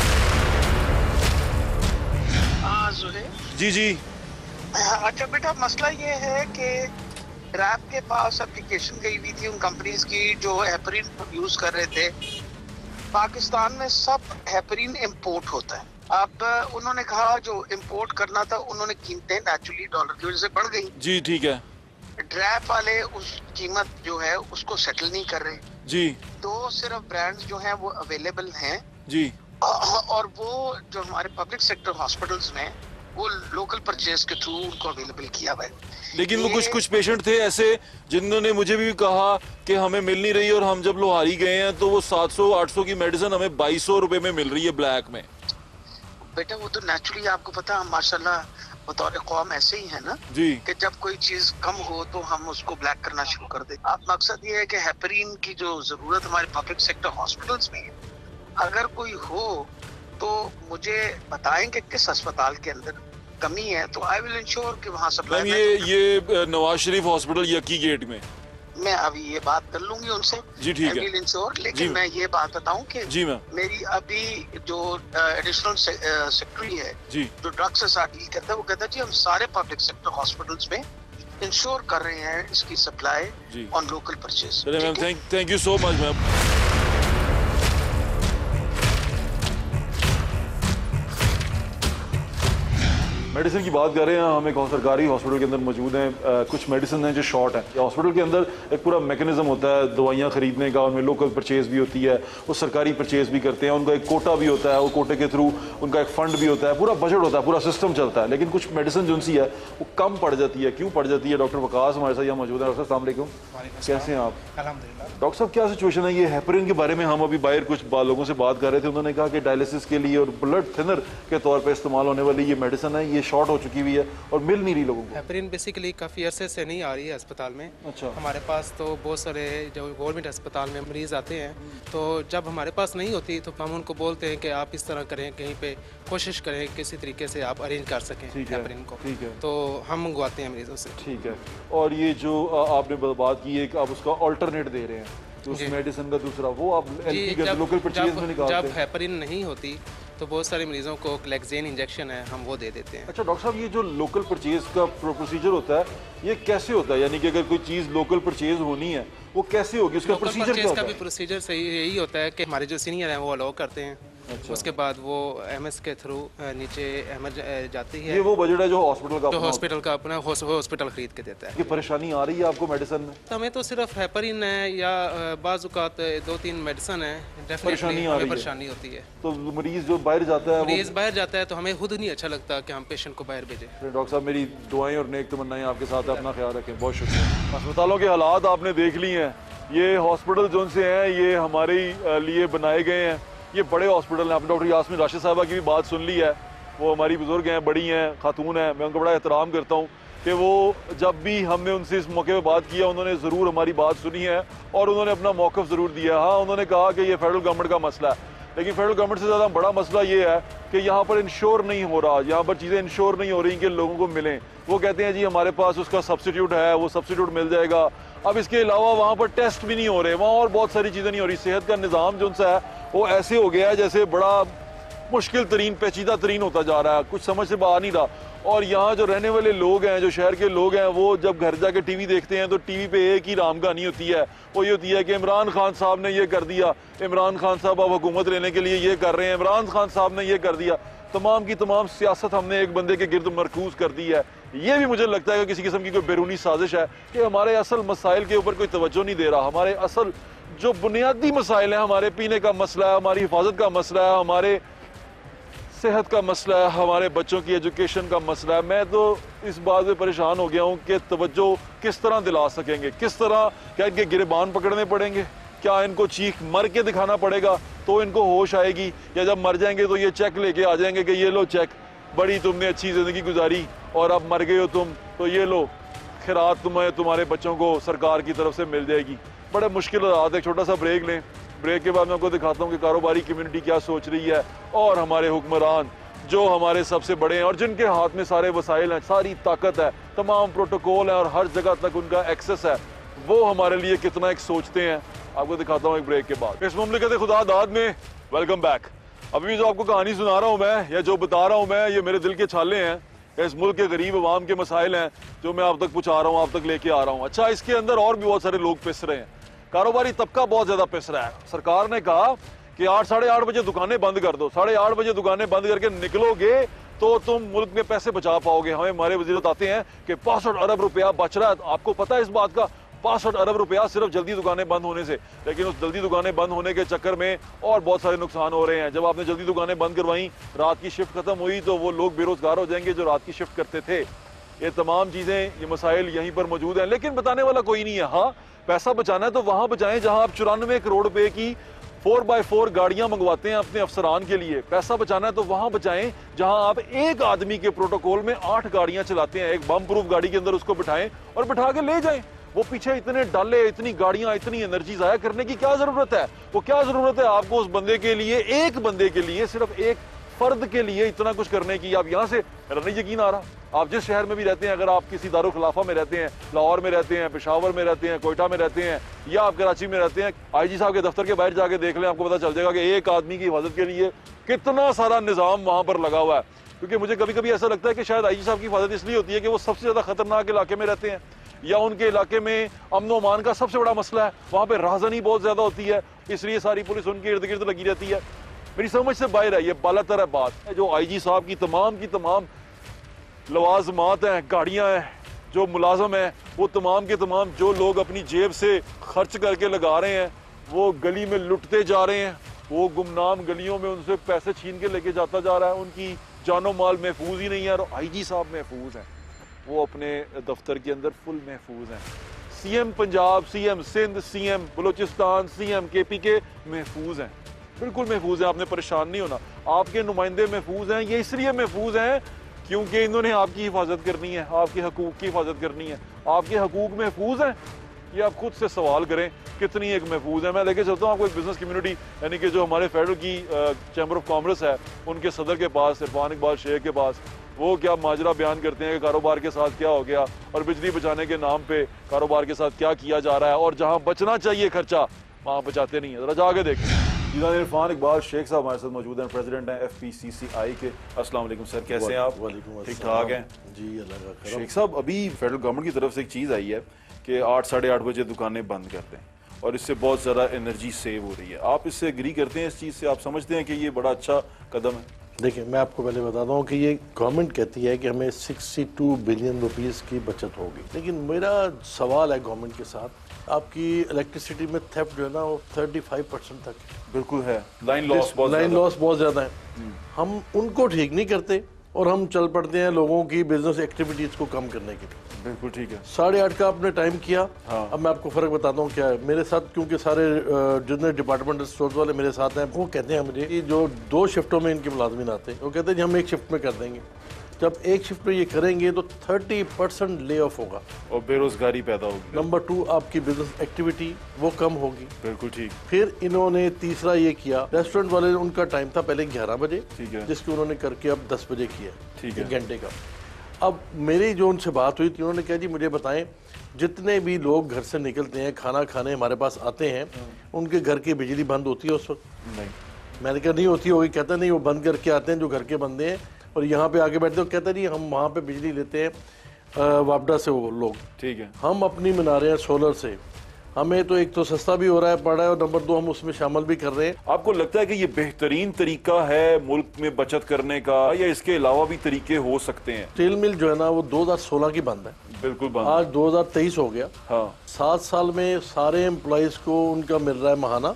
जी जी। अच्छा बेटा, मसला ये है कि रैप के पास एप्लीकेशन गई हुई थी उन कंपनीज की जो हेपरिन यूज कर रहे थे। पाकिस्तान में सब हेपरिन इंपोर्ट होता है। अब उन्होंने कहा जो इंपोर्ट करना था उन्होंने कीमतें नेचुरली डॉलर की वजह से बढ़ गई जी। ठीक है। ड्रैप वाले उस कीमत जो है उसको सेटल नहीं कर रहे जी, तो सिर्फ ब्रांड्स जो हैं वो अवेलेबल हैं जी। और वो जो हमारे पब्लिक सेक्टर हॉस्पिटल्स में वो लोकल परचेज के थ्रू उनको अवेलेबल किया हुआ है। लेकिन वो कुछ कुछ पेशेंट थे ऐसे जिन्होंने मुझे भी कहा कि हमें मिल नहीं रही और हम जब लोहारी गए हैं तो वो सात सौ आठ सौ की मेडिसिन हमें बाईस सौ रुपए में मिल रही है ब्लैक में। बेटा वो तो नेचुरली आपको पता है माशाल्लाह बतौर कौम ऐसे ही है ना जी, कि जब कोई चीज कम हो तो हम उसको ब्लैक करना शुरू कर दें। आप मकसद ये है कि हेपरिन की जो जरूरत हमारे पब्लिक सेक्टर हॉस्पिटल्स में है, अगर कोई हो तो मुझे बताएं कि किस अस्पताल के अंदर कमी है तो आई विल इंश्योर कि वहाँ सप्लाई। ये ये नवाज शरीफ हॉस्पिटल यकी गेट में मैं अभी ये बात कर लूंगी उनसे जी। ठीक है, इंश्योर। लेकिन मैं ये बात बताऊं कि जी मैं मेरी अभी जो एडिशनल सेक्रेटरी है जी, जो ड्रग्स से साथ डील करता है, वो कहता है जी हम सारे पब्लिक सेक्टर हॉस्पिटल्स में इंश्योर कर रहे हैं इसकी supply on local purchase. Ma'am thank you so much ma'am. Medicine की बात कर रहे हैं हम, एक सरकारी हॉस्पिटल के अंदर मौजूद हैं। आ, कुछ मेडिसिन हैं जो शॉर्ट हैं। हॉस्पिटल के अंदर एक पूरा मैकेनिज्म होता है दवाइयाँ खरीदने का, उनमें लोकल परचेज भी होती है, वो सरकारी परचेज भी करते हैं, उनका एक कोटा भी होता है, वो कोटे के थ्रू उनका एक फंड भी होता है, पूरा बजट होता है, पूरा सिस्टम चलता है। लेकिन कुछ मेडिसिन जो सी है वो कम पड़ जाती है। क्यों पड़ जाती है? डॉक्टर वकास हमारे साथ यहाँ मौजूद है। डॉक्टर अस्सलाम वालेकुम, कैसे हैं आप? अल्हम्दुलिल्लाह। डॉक्टर साहब क्या सिचुएशन है? ये हेपरिन के बारे में हम अभी बाहर कुछ लोगों से बात कर रहे थे, उन्होंने कहा कि डायलिसिस के लिए और ब्लड थिनर के तौर पर इस्तेमाल होने वाली ये मेडिसिन है, ये शॉर्ट हो चुकी हुई है और मिल नहीं रही लोगों को। हेपरिन बेसिकली काफ़ी अरसे से नहीं आ रही है अस्पताल में। अच्छा। हमारे पास तो बहुत सारे जो गवर्नमेंट अस्पताल में मरीज़ आते हैं, तो जब हमारे पास नहीं होती तो हम उनको बोलते हैं कि आप इस तरह करें, कहीं पे कोशिश करें किसी तरीके से आप अरेंज कर सकें हेपरिन को। ठीक है। तो हम मंगवाते हैं मरीज़ों से। ठीक है। और ये जो आ, आपने बात की है कि आप उसका ऑल्टरनेट दे रहे हैं, तो उस मेडिसिन का दूसरा वो आप जी, जब, लोकल परचेज में निकालते जब हैं। हेपरिन नहीं होती तो बहुत सारे मरीजों को क्लेक्सेन इंजेक्शन है, हम वो दे देते हैं। अच्छा डॉक्टर साहब, ये जो लोकल परचेज का प्रोसीजर होता है ये कैसे होता है? यानी कि अगर कोई चीज़ लोकल परचेज होनी है वो कैसे होगी? उसका प्रोसीजर क्या होता है? का भी प्रोसीजर सही यही होता है कि हमारे जो सीनियर हैं वो अलाउ करते हैं। अच्छा। उसके बाद वो एमएस के थ्रू नीचे एमएस जाती है। ये वो बजट है जो हॉस्पिटल का जो हॉस्पिटल का अपना हॉस्पिटल खरीद के देता है। ये परेशानी आ रही है आपको मेडिसिन में? तो हमें तो सिर्फ हेपरिन है या बाज़-औक़ात दो तीन मेडिसिन है, डेफिनेटली हमें परेशानी होती है। तो मरीज जो बाहर जाता है मरीज बाहर जाता है तो हमें खुद नहीं अच्छा लगता कि हम पेशेंट को बाहर भेजें। डॉक्टर साहब मेरी दुआएं और नेक तमन्नाएं आपके साथ है, अपना ख्याल रखें। बहुत शुक्रिया। अस्पतालों के हालात आपने देख लिए हैं। ये हॉस्पिटल जो से हैं ये हमारे लिए बनाए गए हैं। ये बड़े हॉस्पिटल हैं। आपने डॉक्टर यास्मीन राशिद साहबा की भी बात सुन ली है। वो हमारी बुजुर्ग हैं, बड़ी हैं, खातून हैं, मैं उनका बड़ा एहतराम करता हूँ कि वो जब भी हमने उनसे इस मौके पे बात किया उन्होंने ज़रूर हमारी बात सुनी है और उन्होंने अपना मौक़िफ़ ज़रूर दिया। हाँ, उन्होंने कहा कि ये फेडरल गवर्नमेंट का मसला है, लेकिन फेडरल गवर्नमेंट से ज़्यादा बड़ा मसला ये है कि यहाँ पर इंश्योर नहीं हो रहा, यहाँ पर चीज़ें इंश्योर नहीं हो रही कि लोगों को मिलें। वो कहते हैं जी हमारे पास उसका सब्सिट्यूट है, वो सब्सिट्यूट मिल जाएगा। अब इसके अलावा वहाँ पर टेस्ट भी नहीं हो रहे, वहाँ और बहुत सारी चीज़ें नहीं हो रही। सेहत का निज़ाम जो सा है वो ऐसे हो गया है जैसे बड़ा मुश्किल तरीन, पेचीदा तरीन होता जा रहा है, कुछ समझ से बाहर नहीं रहा। और यहाँ जो रहने वाले लोग हैं, जो शहर के लोग हैं, वो जब घर जाके टीवी देखते हैं तो टीवी पे एक ही राम कहानी होती है। वो ये होती है कि इमरान खान साहब ने ये कर दिया, इमरान खान साहब अब हुकूमत लेने के लिए ये कर रहे हैं, इमरान खान साहब ने ये कर दिया। तमाम की तमाम सियासत हमने एक बंदे के गिर्द मरकूज कर दी है। ये भी मुझे लगता है कि किसी किस्म की कोई बैरूनी साजिश है कि हमारे असल मसाइल के ऊपर कोई तवज्जो नहीं दे रहा। हमारे असल जो बुनियादी मसाइल हैं, हमारे पीने का मसला है, हमारी हिफाजत का मसला है, हमारे सेहत का मसला है, हमारे बच्चों की एजुकेशन का मसला है। मैं तो इस बात में परेशान हो गया हूँ कि तवज्जो किस तरह दिला सकेंगे, किस तरह, क्या इनके गिरबान पकड़ने पड़ेंगे, क्या इनको चीख मर के दिखाना पड़ेगा तो इनको होश आएगी, या जब मर जाएंगे तो ये चेक लेके आ जाएंगे कि ये लो चेक, बड़ी तुमने अच्छी ज़िंदगी गुजारी और अब मर गए हो तुम, तो ये लो खैरात तुम्हें तुम्हारे बच्चों को सरकार की तरफ से मिल जाएगी। बड़े मुश्किल हालात है। छोटा सा ब्रेक लें, ब्रेक के बाद मैं आपको दिखाता हूँ कि कारोबारी कम्युनिटी क्या सोच रही है और हमारे हुक्मरान जो हमारे सबसे बड़े हैं और जिनके हाथ में सारे वसाइल हैं, सारी ताकत है, तमाम प्रोटोकॉल है और हर जगह तक उनका एक्सेस है, वो हमारे लिए कितना एक सोचते हैं। आपको दिखाता हूँ एक ब्रेक के बाद। इस मुमलिकत खुदा दाद में वेलकम बैक। अभी जो आपको कहानी सुना रहा हूँ मैं, या जो बता रहा हूँ मैं, ये मेरे दिल के छाले हैं। इस मुल्क के गरीब अवाम के मसाइल हैं जो मैं आप तक पहुँचा रहा हूँ, आप तक लेके आ रहा हूँ। अच्छा, इसके अंदर और भी बहुत सारे लोग पिस रहे हैं, कारोबारी तबका बहुत ज़्यादा पिस रहा है। सरकार ने कहा कि आठ साढ़े आठ बजे दुकानें बंद कर दो, साढ़े आठ बजे दुकानें बंद करके निकलोगे तो तुम मुल्क में पैसे बचा पाओगे। हमें हमारे वज़ीर बताते हैं कि बासठ अरब रुपया बच रहा है। आपको पता है इस बात का? बासठ अरब रुपया सिर्फ जल्दी दुकानें बंद होने से। लेकिन उस जल्दी दुकानें बंद होने के चक्कर में और बहुत सारे नुकसान हो रहे हैं। जब आपने जल्दी दुकानें बंद करवाई, रात की शिफ्ट खत्म हुई, तो वो लोग बेरोजगार हो जाएंगे जो रात की शिफ्ट करते थे। ये तमाम चीज़ें, ये मसाइल यहीं पर मौजूद हैं, लेकिन बताने वाला कोई नहीं है। हाँ, पैसा बचाना है तो वहाँ बचाएं जहाँ आप चौरानवे करोड़ रुपए की फोर बाय फोर गाड़ियां मंगवाते हैं अपने अफसरान के लिए। पैसा बचाना है तो वहां बचाएं जहां आप एक आदमी के प्रोटोकॉल में आठ गाड़ियां चलाते हैं। एक बम प्रूफ गाड़ी के अंदर उसको बिठाएं और बिठा के ले जाएं। वो पीछे इतने डाले, इतनी गाड़ियां, इतनी एनर्जी जाया करने की क्या जरूरत है? वो क्या जरूरत है आपको उस बंदे के लिए, एक बंदे के लिए, सिर्फ एक फर्द के लिए इतना कुछ करने की? आप यहाँ से नहीं यकीन आ रहा, आप जिस शहर में भी रहते हैं, अगर आप किसी दारुल खिलाफा में रहते हैं, लाहौर में रहते हैं, पेशावर में रहते हैं, कोयटा में रहते हैं, या आप कराची में रहते हैं, आईजी साहब के दफ्तर के बाहर जाके देख लें, आपको पता चल जाएगा कि एक आदमी की हिफाजत के लिए कितना सारा निजाम वहां पर लगा हुआ है। क्योंकि मुझे कभी कभी ऐसा लगता है कि शायद आईजी साहब की हिफाजत इसलिए होती है कि वो सबसे ज्यादा खतरनाक इलाके में रहते हैं, या उनके इलाके में अमन व अमान का सबसे बड़ा मसला है, वहां पर राहजनी बहुत ज्यादा होती है, इसलिए सारी पुलिस उनके इर्द गिर्द लगी रहती है। मेरी समझ से बाहर है, ये बालातर है बात। जो आईजी साहब की तमाम की तमाम लवाजमात हैं, गाड़ियाँ हैं, जो मुलाजम हैं, वो तमाम के तमाम जो लोग अपनी जेब से खर्च करके लगा रहे हैं, वो गली में लुटते जा रहे हैं, वो गुमनाम गलियों में उनसे पैसे छीन के लेके जाता जा रहा है, उनकी जानो माल महफूज ही नहीं है। और आई जी साहब महफूज हैं, वो अपने दफ्तर के अंदर फुल महफूज हैं। CM Punjab, CM Sindh, CM Balochistan, CM K P K महफूज हैं, बिल्कुल महफूज हैं। आपने परेशान नहीं होना। आपके नुमाइंदे महफूज हैं, ये इसलिए महफूज हैं क्योंकि इन्होंने आपकी हिफाजत करनी है, आपके हकूक की हिफाजत करनी है। आपके हकूक महफूज हैं, ये आप खुद से सवाल करें कितनी एक महफूज है। मैं लेके चलता हूँ आपको एक बिजनेस कम्युनिटी, यानी कि जो हमारे फेडरल की चैम्बर ऑफ कॉमर्स है, उनके सदर के पास, इरफान इकबाल शेख के पास, वो क्या माजरा बयान करते हैं कि कारोबार के साथ क्या हो गया और बिजली बचाने के नाम पे कारोबार के साथ क्या किया जा रहा है, और जहाँ बचना चाहिए खर्चा वहाँ बचाते नहीं है। जरा जाके देखें। जिन्होंने इरफान इकबाल शेख साहब हमारे साथ मौजूद हैं, प्रेसिडेंट हैं एफ पी सी सी आई के। अस्सलाम वालेकुम सर, कैसे हैं आप? ठीक ठाक हैं जी, अल्लाह का करम। शेख साहब, अभी फेडरल गवर्नमेंट की तरफ से एक चीज़ आई है कि आठ साढ़े आठ बजे दुकानें बंद कर दें, और इससे बहुत ज़्यादा एनर्जी सेव हो रही है। आप इससे एग्री करते हैं इस चीज़ से? आप समझते हैं कि ये बड़ा अच्छा कदम है? देखिए, मैं आपको पहले बताता हूँ कि ये गवर्नमेंट कहती है कि हमें बासठ बिलियन रुपीस की बचत होगी, लेकिन मेरा सवाल है गवर्नमेंट के साथ, आपकी इलेक्ट्रिसिटी में थेफ्ट जो है ना वो पैंतीस परसेंट तक है। बिल्कुल है, लाइन लॉस बहुत लाइन लॉस बहुत ज़्यादा है। हम उनको ठीक नहीं करते और हम चल पड़ते हैं लोगों की बिजनेस एक्टिविटीज़ को कम करने के लिए। बिल्कुल ठीक है। साढ़े आठ का आपने टाइम किया। हाँ। अब मैं आपको फ़र्क बताता हूँ क्या है। मेरे साथ क्योंकि सारे जितने डिपार्टमेंट स्टोर वाले मेरे साथ हैं, वो कहते हैं मुझे कि जो दो शिफ्टों में इनके मुलाजमीन आते हैं, वो कहते हैं जी हम एक शिफ्ट में कर देंगे। जब एक शिफ्ट में ये करेंगे तो तीस परसेंट ले ऑफ होगा और बेरोजगारी पैदा होगी। नंबर टू, आपकी बिजनेस एक्टिविटी वो कम होगी। बिल्कुल ठीक। फिर इन्होंने तीसरा ये किया, रेस्टोरेंट वाले उनका टाइम था पहले ग्यारह बजे, ठीक है, जिसको उन्होंने करके अब दस बजे किया, ठीक है, एक घंटे का। अब मेरी जो उनसे बात हुई थी, उन्होंने कहा जी मुझे बताएं, जितने भी लोग घर से निकलते हैं खाना खाने हमारे पास आते हैं, उनके घर की बिजली बंद होती है उस वक्त? नहीं। मैंने कहा नहीं होती होगी। कहता नहीं, वो बंद करके आते हैं जो घर के बंदे हैं और यहाँ पे आके बैठते हो। कहता नहीं, हम वहाँ पे बिजली लेते हैं वापडा से वो लोग, ठीक है, हम अपनी बना रहे हैं सोलर से। हमें तो एक तो सस्ता भी हो रहा है, पड़ रहा है, और नंबर दो हम उसमें शामिल भी कर रहे हैं। आपको लगता है कि ये बेहतरीन तरीका है मुल्क में बचत करने का, या इसके अलावा भी तरीके हो सकते हैं? स्टील मिल जो है ना वो दो हज़ार सोलह की बंद है। बिल्कुल बंद। आज दो हज़ार तेईस हो गया। हाँ। सात साल में सारे एम्प्लॉयज को उनका मिल रहा है महाना,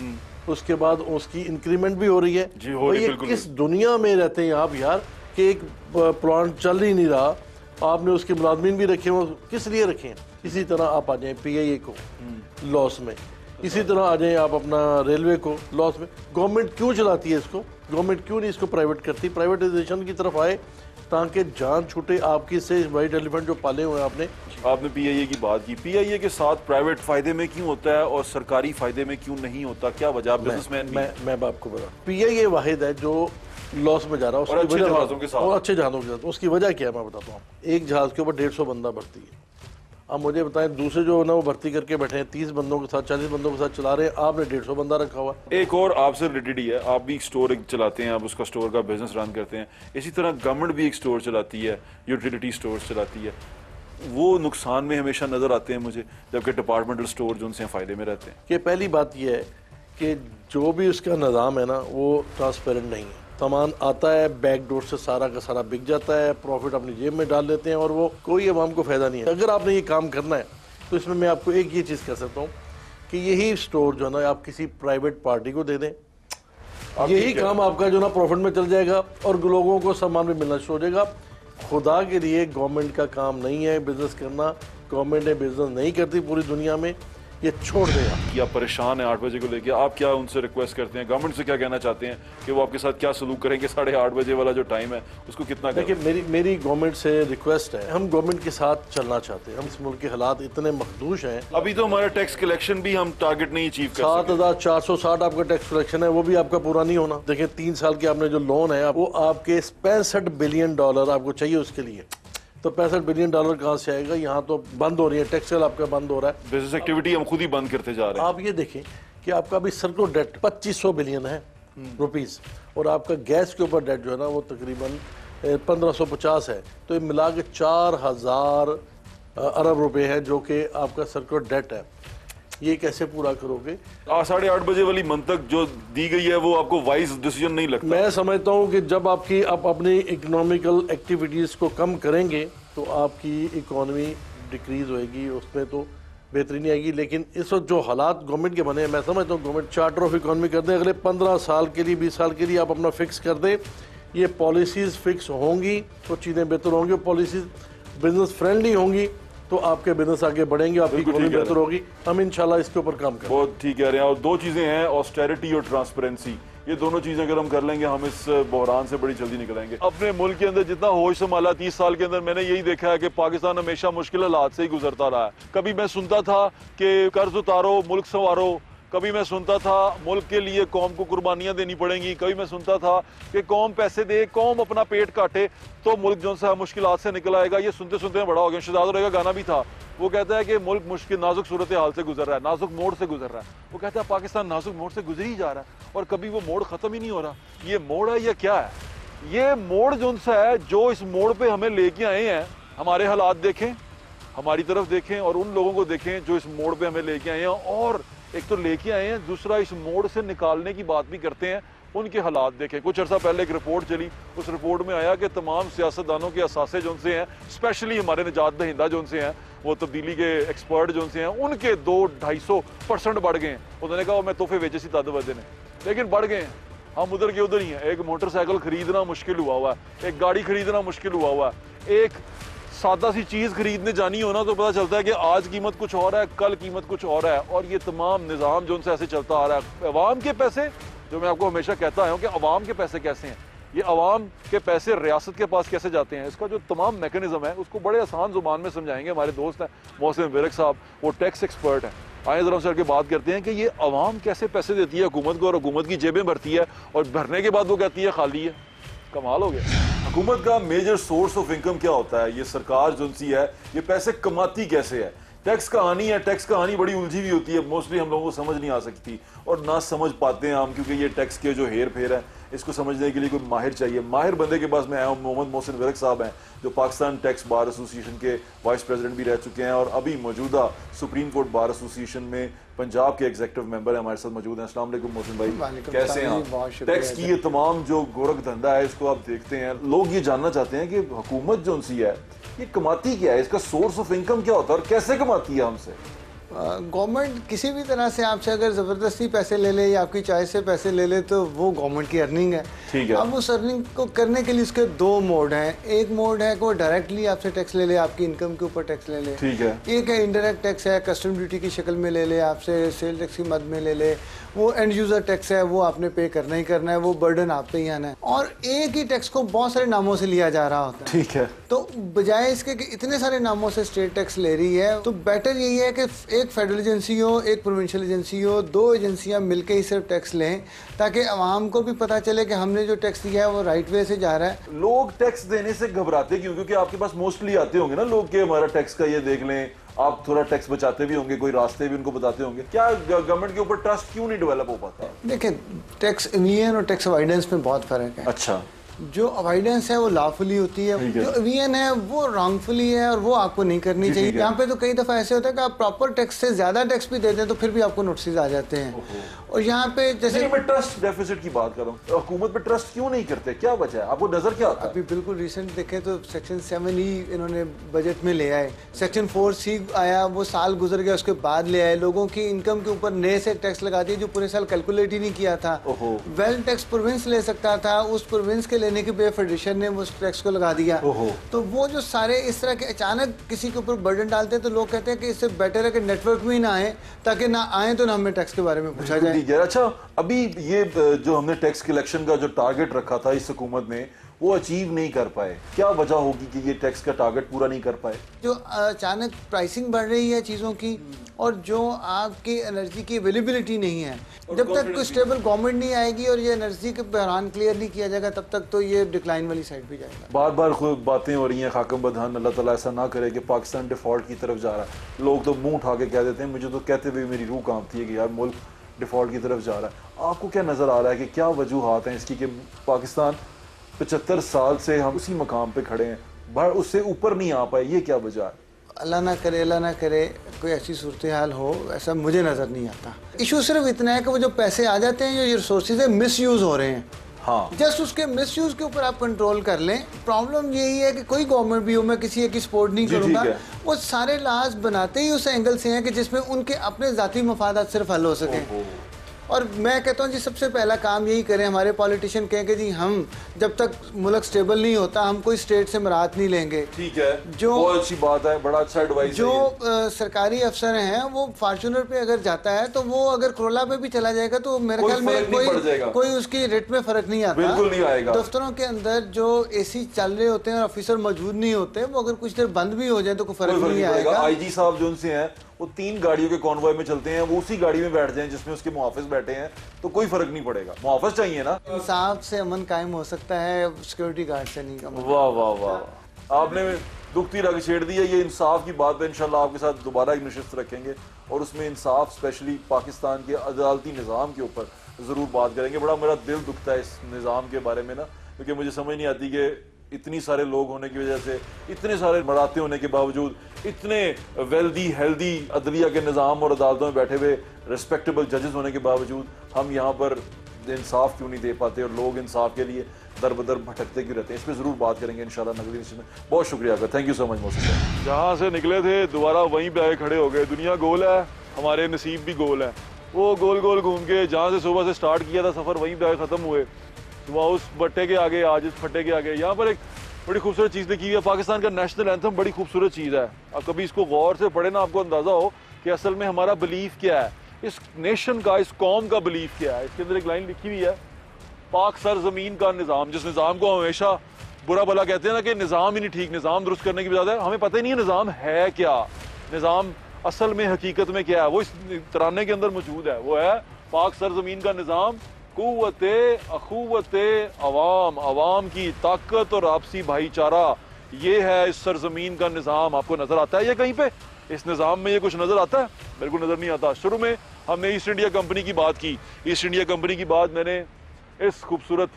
उसके बाद उसकी इंक्रीमेंट भी हो रही है। जी, हो रही है। बिल्कुल। किस दुनिया में रहते हैं आप यार कि एक प्लांट चल ही नहीं रहा, आपने उसके मुलाजमीन भी रखे हो, किस लिए रखे हैं? इसी तरह आप आ जाए पी आई ए को लॉस में, इसी तरह आ जाए आप अपना रेलवे को लॉस में। गवर्नमेंट क्यों चलाती है इसको? गवर्नमेंट क्यों नहीं इसको प्राइवेट करती? प्राइवेटाइजेशन की तरफ आए ताकि जान छूटे आपकी से वाइट एलिफेंट जो पाले हुए हैं आपने। आपने पी आई ए की बात की, पी आई ए के साथ प्राइवेट फायदे में क्यों होता है और सरकारी फायदे में क्यों नहीं होता? क्या वजह? बिजनेसमैन मैं मैं आपको बता, पी आई ए वाहिद है जो लॉस में जा रहा है, और अच्छे जहाजों के साथ, और अच्छे जहाजों के साथ। उसकी वजह क्या है मैं बताता हूँ। एक जहाज के ऊपर डेढ़ सौ बंदा भर्ती है। अब मुझे बताएं, दूसरे जो ना वो भर्ती करके बैठे हैं तीस बंदों के साथ, चालीस बंदों के साथ चला रहे हैं, आपने डेढ़ सौ बंदा रखा हुआ। एक और आपसे रिलेटेड ही है, आप भी एक स्टोर चलाते हैं, आप उसका स्टोर का बिजनेस रन करते हैं, इसी तरह गवर्नमेंट भी एक स्टोर चलाती है, यूटिलिटी स्टोर चलाती है। वो नुकसान में हमेशा नजर आते हैं मुझे, जबकि डिपार्टमेंटल स्टोर जो उनसे फायदे में रहते हैं। कि पहली बात यह है कि जो भी उसका निज़ाम है ना वो ट्रांसपेरेंट नहीं है। सामान आता है बैक डोर से, सारा का सारा बिक जाता है, प्रॉफिट अपनी जेब में डाल लेते हैं और वो कोई अवाम को फ़ायदा नहीं है। अगर आपने ये काम करना है तो इसमें मैं आपको एक ये चीज़ कह सकता हूँ कि यही स्टोर जो है ना आप किसी प्राइवेट पार्टी को दे दें, यही काम आपका जो ना प्रॉफिट में चल जाएगा और लोगों को सामान भी मिलना शुरू हो जाएगा। खुदा के लिए गवर्नमेंट का काम नहीं है बिजनेस करना, गवर्नमेंट ने बिजनेस नहीं करती पूरी दुनिया में, ये छोड़ देगा। या परेशान है आठ बजे को लेके, आप क्या उनसे रिक्वेस्ट करते हैं, गवर्नमेंट से क्या कहना चाहते हैं कि वो आपके साथ क्या सलूक करेंगे? साढ़े आठ बजे वाला जो टाइम है उसको कितना? देखिए, मेरी मेरी गवर्नमेंट से रिक्वेस्ट है, हम गवर्नमेंट के साथ चलना चाहते हैं। हम इस मुल्क के हालात इतने मखदूश हैं, अभी तो हमारा टैक्स कलेक्शन भी हम टारगेट नहीं अचीव कर सात हजार चार सौ साठ आपका टैक्स कलेक्शन है, वो भी आपका पूरा नहीं होना। देखिए, तीन साल के आपने जो लोन है वो आपके पैंसठ बिलियन डॉलर आपको चाहिए उसके लिए, तो पैंसठ बिलियन डॉलर कहाँ से आएगा? यहाँ तो बंद हो रही है, टेक्सटाइल आपका बंद हो रहा है, बिजनेस एक्टिविटी हम खुद ही बंद करते जा रहे हैं। आप ये देखें कि आपका अभी सर्कुलर डेट पच्चीस सौ बिलियन है रुपीस, और आपका गैस के ऊपर डेट जो है ना वो तकरीबन पंद्रह सौ पचास है, तो ये मिला के चार हजार अरब रुपए है जो कि आपका सर्कुलर डेट है। ये कैसे पूरा करोगे? आ, साढ़े आठ बजे वाली मंतक जो दी गई है वो आपको वाइज डिसीजन नहीं लगता? मैं समझता हूँ कि जब आपकी आप अपनी इकोनॉमिकल एक्टिविटीज़ को कम करेंगे तो आपकी इकोनॉमी डिक्रीज होएगी, उसमें तो बेहतरी नहीं आएगी। लेकिन इस वक्त जो हालात गवर्नमेंट के बने हैं, मैं समझता हूँ गवर्नमेंट चार्टर ऑफ इकोनॉमी कर दे, अगले पंद्रह साल के लिए बीस साल के लिए आप अपना फिक्स कर दे, ये पॉलिसीज़ फिक्स होंगी तो चीज़ें बेहतर होंगी, पॉलिसीज़ बिजनेस फ्रेंडली होंगी तो आपके बिजनेस आगे बढ़ेंगे, आपकी इकोनॉमी बेहतर होगी। हम इंशाल्लाह इसके ऊपर काम करेंगे। बहुत ठीक कह रहे हैं। और दो चीज़ें हैं, ऑस्टेरिटी और ट्रांसपेरेंसी, ये दोनों चीज़ें अगर हम कर लेंगे हम इस बहरान से बड़ी जल्दी निकलेंगे। अपने मुल्क के अंदर जितना होश संभाला तीस साल के अंदर, मैंने यही देखा है कि पाकिस्तान हमेशा मुश्किल हालात से ही गुजरता रहा है। कभी मैं सुनता था कि कर्ज उतारो, मुल्क संवारो, कभी मैं सुनता था मुल्क के लिए कौम को कुर्बानियां देनी पड़ेंगी, कभी मैं सुनता था कि कौम पैसे दे, कौम अपना पेट काटे तो मुल्क जो सा मुश्किलात से निकल आएगा। ये सुनते सुनते बड़ा हो गया। शहजाद का गाना भी था, वो कहता है कि मुल्क मुश्किल नाजुक सूरत हाल से गुजर रहा है, नाजुक मोड़ से गुजर रहा है। वो कहता है पाकिस्तान नाजुक मोड़ से गुजर ही जा रहा है और कभी वो मोड़ खत्म ही नहीं हो रहा। ये मोड़ है या क्या है? ये मोड़ जो सा है, जो इस मोड़ पे हमें लेके आए हैं, हमारे हालात देखें, हमारी तरफ देखें और उन लोगों को देखें जो इस मोड़ पे हमें लेके आए हैं। और एक तो लेके आए हैं, दूसरा इस मोड़ से निकालने की बात भी करते हैं, उनके हालात देखें। कुछ अर्सा पहले एक रिपोर्ट चली, उस रिपोर्ट में आया कि तमाम सियासतदानों के असासे जो उनसे हैं, स्पेशली हमारे निजात दहिंदा जो उनसे हैं, वो तब्दीली के एक्सपर्ट जो उनसे हैं, उनके दो ढाई सौ परसेंट बढ़ गए हैं। उन्होंने कहा मैं तोहफे वेचे सी तद वजह ने, लेकिन बढ़ गए हैं। हम उधर के उधर ही हैं। एक मोटरसाइकिल खरीदना मुश्किल हुआ हुआ है, एक गाड़ी खरीदना मुश्किल हुआ हुआ है, एक सादा सी चीज़ खरीदने जानी हो ना तो पता चलता है कि आज कीमत कुछ और है, कल कीमत कुछ और है। और ये तमाम निज़ाम जो उनसे ऐसे चलता आ रहा है। अवाम के पैसे, जो मैं आपको हमेशा कहता आया हूँ कि अवाम के पैसे कैसे हैं, ये अवाम के पैसे रियासत के पास कैसे जाते हैं, इसका जो तमाम मैकेनिज्म है उसको बड़े आसान जुबान में समझाएंगे हमारे दोस्त हैं मोहसिन विरक साहब, वो टैक्स एक्सपर्ट हैं। आए जरा सर के बात करते हैं कि ये अवाम कैसे पैसे देती है हुकूमत को और हुकूमत की जेबें भरती है और भरने के बाद वो कहती है खाली है। कमाल हो गया। हुकूमत का मेजर सोर्स ऑफ इनकम क्या होता है? ये सरकार जो सी है ये पैसे कमाती कैसे है? टैक्स कहानी है, टैक्स कहानी बड़ी उलझी हुई होती है, मोस्टली हम लोगों को समझ नहीं आ सकती और ना समझ पाते हैं हम, क्योंकि ये टैक्स के जो हेर फेर है इसको समझने के लिए कोई माहिर चाहिए। माहिर बंदे के पास मैं आया हूँ, मोहम्मद मोहसिन विरक साहब हैं जो Pakistan tax bar association vice वाइस प्रेसिडेंट भी रह चुके हैं और अभी मौजूदा सुप्रीम कोर्ट बार एसोसिएशन में पंजाब के एग्जीक्यूटिव मेंबर है, हमारे साथ मौजूद हैं। अस्सलाम वालेकुम मोहसिन भाई, कैसे हैं आप? टैक्स की ये तमाम जो गोरख धंधा है इसको आप देखते हैं, लोग ये जानना चाहते हैं कि हुकूमत जो सी है ये कमाती क्या है, इसका सोर्स ऑफ इनकम क्या होता है और कैसे कमाती है हमसे? गवर्नमेंट uh, किसी भी तरह से आपसे अगर ज़बरदस्ती पैसे ले ले या आपकी चॉइस से पैसे ले ले तो वो गवर्नमेंट की अर्निंग है। ठीक है। अब उस अर्निंग को करने के लिए उसके दो मोड हैं। एक मोड है कि वो डायरेक्टली आपसे टैक्स ले ले, आपकी इनकम के ऊपर टैक्स ले ले। ठीक है। एक है इनडायरेक्ट टैक्स है, कस्टम ड्यूटी की शक्ल में ले ले, आपसे सेल टैक्स की मद में ले ले, वो एंड यूज़र टैक्स है, वो आपने पे करना ही करना है, वो बर्डन आप पे ही आना है। और एक ही टैक्स को बहुत सारे नामों से लिया जा रहा होता है। ठीक है। तो बजाय इसके कि इतने सारे नामों से स्टेट टैक्स ले रही है, तो बेटर यही है कि एक फेडरल एजेंसी हो, एक प्रोविंशियल एजेंसी हो, दो एजेंसियां मिलकर ही सिर्फ टैक्स लें ताकि आवाम को भी पता चले कि हमने जो टैक्स दिया है वो राइट वे से जा रहा है। लोग टैक्स देने से घबराते क्यों? क्योंकि आपके पास मोस्टली आते होंगे ना लोग कि हमारा टैक्स का ये देख लें, आप थोड़ा टैक्स बचाते भी होंगे, कोई रास्ते भी उनको बताते होंगे। क्या गवर्नमेंट के ऊपर ट्रस्ट क्यों नहीं डेवलप हो पाता? देखिए, टैक्स एवियन और टैक्स अवॉइडेंस में बहुत फर्क है। अच्छा। जो अवॉइडेंस है वो लॉफुली होती है, है, जो एवियन है वो रॉन्गफुली है और वो आपको नहीं करनी चाहिए। यहाँ पे तो कई दफ़ा ऐसे होता है कि आप प्रॉपर टैक्स से ज़्यादा टैक्स भी देते हैं तो फिर भी आपको नोटिस आ जाते हैं। और यहाँ पे जैसे मैं ट्रस्ट डेफिसिट की बात कर रहा हूँ, हुकूमत पे ट्रस्ट क्यों नहीं करते, क्या वजह है? आपको नजर क्या आता है? अभी बिल्कुल रिसेंट देखें तो सेक्शन सेवन ई इन्होंने बजट में ले आए, सेक्शन फोर सी आया, वो साल गुजर गया उसके बाद ले आए, लोगों की इनकम के ऊपर नए से टैक्स लगा दिए जो पूरे साल कैलकुलेट ही नहीं किया था। वेल्थ टैक्स प्रोविंस ले सकता था, उस प्रोविंस के लेने की बेफेडरेशन ने वो टैक्स को लगा दिया। तो वो जो सारे इस तरह के अचानक किसी के ऊपर बर्डन डालते हैं तो लोग कहते हैं कि इससे बेटर है कि नेटवर्क में ही ना आए, ताकि ना आए तो ना हमें टैक्स के बारे में पूछा जाए। अच्छा, अभी ये जो हमने टैक्स कलेक्शन का जो टारगेट रखा था इस हुकूमत ने वो अचीव नहीं कर पाए, क्या वजह होगी कि ये टैक्स का टारगेट पूरा नहीं कर पाए? जो अचानक प्राइसिंग बढ़ रही है चीज़ों की और जो आपकी एनर्जी की अवेलेबिलिटी नहीं है, जब तक कोई स्टेबल गवर्नमेंट नहीं आएगी और ये एनर्जी के बहरान क्लियर नहीं किया जाएगा तब तक तो ये डिक्लाइन वाली साइड पे जाएगा। बार बार खुद बातें हो रही हैं खाकम बदहान, अल्लाह ताला ऐसा ना करे कि पाकिस्तान डिफॉल्ट की तरफ जा रहा है। लोग तो मुंह उठा के कह देते हैं, मुझे तो कहते हुए मेरी रूह कांपती है कि यार मुल्क डिफॉल्ट की तरफ जा रहा है। आपको क्या नज़र आ रहा है कि क्या वजूहात हैं इसकी कि पाकिस्तान पचहत्तर साल से हम उसी मकाम पे खड़े हैं, बाहर उससे ऊपर नहीं आ पाए, ये क्या वजह है? अल्लाह ना करे अल्लाह ना करे कोई ऐसी सूरत हाल हो, ऐसा मुझे नज़र नहीं आता। इशू सिर्फ इतना है कि वो जो पैसे आ जाते हैं, जो ये रिसोर्सेज है मिस यूज़ हो रहे हैं। हाँ, जस्ट उसके मिस यूज़ के ऊपर आप कंट्रोल कर लें। प्रॉब्लम यही है कि कोई गवर्नमेंट भी हो, मैं किसी एक की सपोर्ट नहीं करूँगा, वो सारे लाज बनाते ही उस एंगल से हैं कि जिसमें उनके अपने ज़ाती मफादात सिर्फ हल हो सकें। और मैं कहता हूँ जी सबसे पहला काम यही करें, हमारे पॉलिटिशियन कहें कि जी हम जब तक मुल्क स्टेबल नहीं होता हम कोई स्टेट से मराहत नहीं लेंगे। ठीक है, जो बहुत अच्छी बात है, बड़ा अच्छा एडवाइस जो है। आ, सरकारी अफसर हैं वो फॉर्चूनर पे अगर जाता है तो वो अगर करोला पे भी चला जाएगा तो मेरे ख्याल में कोई कोई उसकी रेट में फर्क नहीं आता, बिल्कुल नहीं आएगा। दफ्तरों के अंदर जो एसी चल रहे होते हैं और ऑफिसर मौजूद नहीं होते, वो अगर कुछ देर बंद भी हो जाए तो कोई फर्क नहीं आएगा। आईजी साहब जो उनसे हैं वो तीन गाड़ियों के कॉन्वॉय में चलते हैं, वो उसी गाड़ी में बैठ जाएं जिसमें उसके मुहाफिज बैठे हैं, तो कोई फर्क नहीं पड़ेगा। मुहाफिज चाहिए ना। इंसाफ से अमन कायम हो सकता है, सिक्योरिटी गार्ड से नहीं। वाह वाह वाह, आपने दुखती रग छेड़ दी है। ये इंसाफ की बात है, इंशाल्लाह आपके साथ दोबारा एक नशिस्त रखेंगे और उसमें इंसाफ स्पेशली पाकिस्तान के अदालती निज़ाम के ऊपर ज़रूर बात करेंगे। बड़ा मेरा दिल दुखता है इस निज़ाम के बारे में ना, क्योंकि मुझे समझ नहीं आती कि इतनी सारे लोग होने की वजह से, इतने सारे मराते होने के बावजूद, इतने वेल्दी हेल्दी अदलिया के निज़ाम और अदालतों में बैठे हुए रिस्पेक्टेबल जजेस होने के बावजूद हम यहाँ पर इंसाफ क्यों नहीं दे पाते और लोग इंसाफ के लिए दर बदर भटकते क्यों रहते हैं। इस पर ज़रूर बात करेंगे इंशाल्लाह अगली में। बहुत शुक्रिया आपका, thank you so much Mohsin साहब। जहाँ से निकले थे दोबारा वहीं पे आए खड़े हो गए। दुनिया गोल है, हमारे नसीब भी गोल है। वो गोल गोल घूम के जहाँ से सुबह से स्टार्ट किया था सफ़र, वहीं पे आए ख़त्म हुए। वहाँ उस बट्टे के आगे, आज इस फट्टे के आगे। यहाँ पर एक बड़ी खूबसूरत चीज़ लिखी हुई है, पाकिस्तान का नेशनल एंथम बड़ी खूबसूरत चीज़ है। अब कभी इसको गौर से पढ़े ना, आपको अंदाज़ा हो कि असल में हमारा बिलीफ क्या है, इस नेशन का, इस कौम का बिलीफ क्या है। इसके अंदर एक लाइन लिखी हुई है, पाक सरजमीन का निज़ाम, जिस निज़ाम को हमेशा बुरा भला कहते हैं ना कि निज़ाम ही नहीं ठीक, निज़ाम दुरुस्त करने की बजाय हमें पता ही नहीं है निज़ाम है क्या, निज़ाम असल में हकीकत में क्या है। वो इस तराने के अंदर मौजूद है, वो है पाक सरजमीन का निज़ाम कुव्वते अखुव्वते अवाम, अवाम की ताकत और आपसी भाईचारा, ये है इस सरजमीन का निज़ाम। आपको नज़र आता है ये कहीं पे, इस निज़ाम में ये कुछ नज़र आता है? बिल्कुल नज़र नहीं आता। शुरू में हमने ईस्ट इंडिया कंपनी की बात की। ईस्ट इंडिया कंपनी की बात मैंने इस खूबसूरत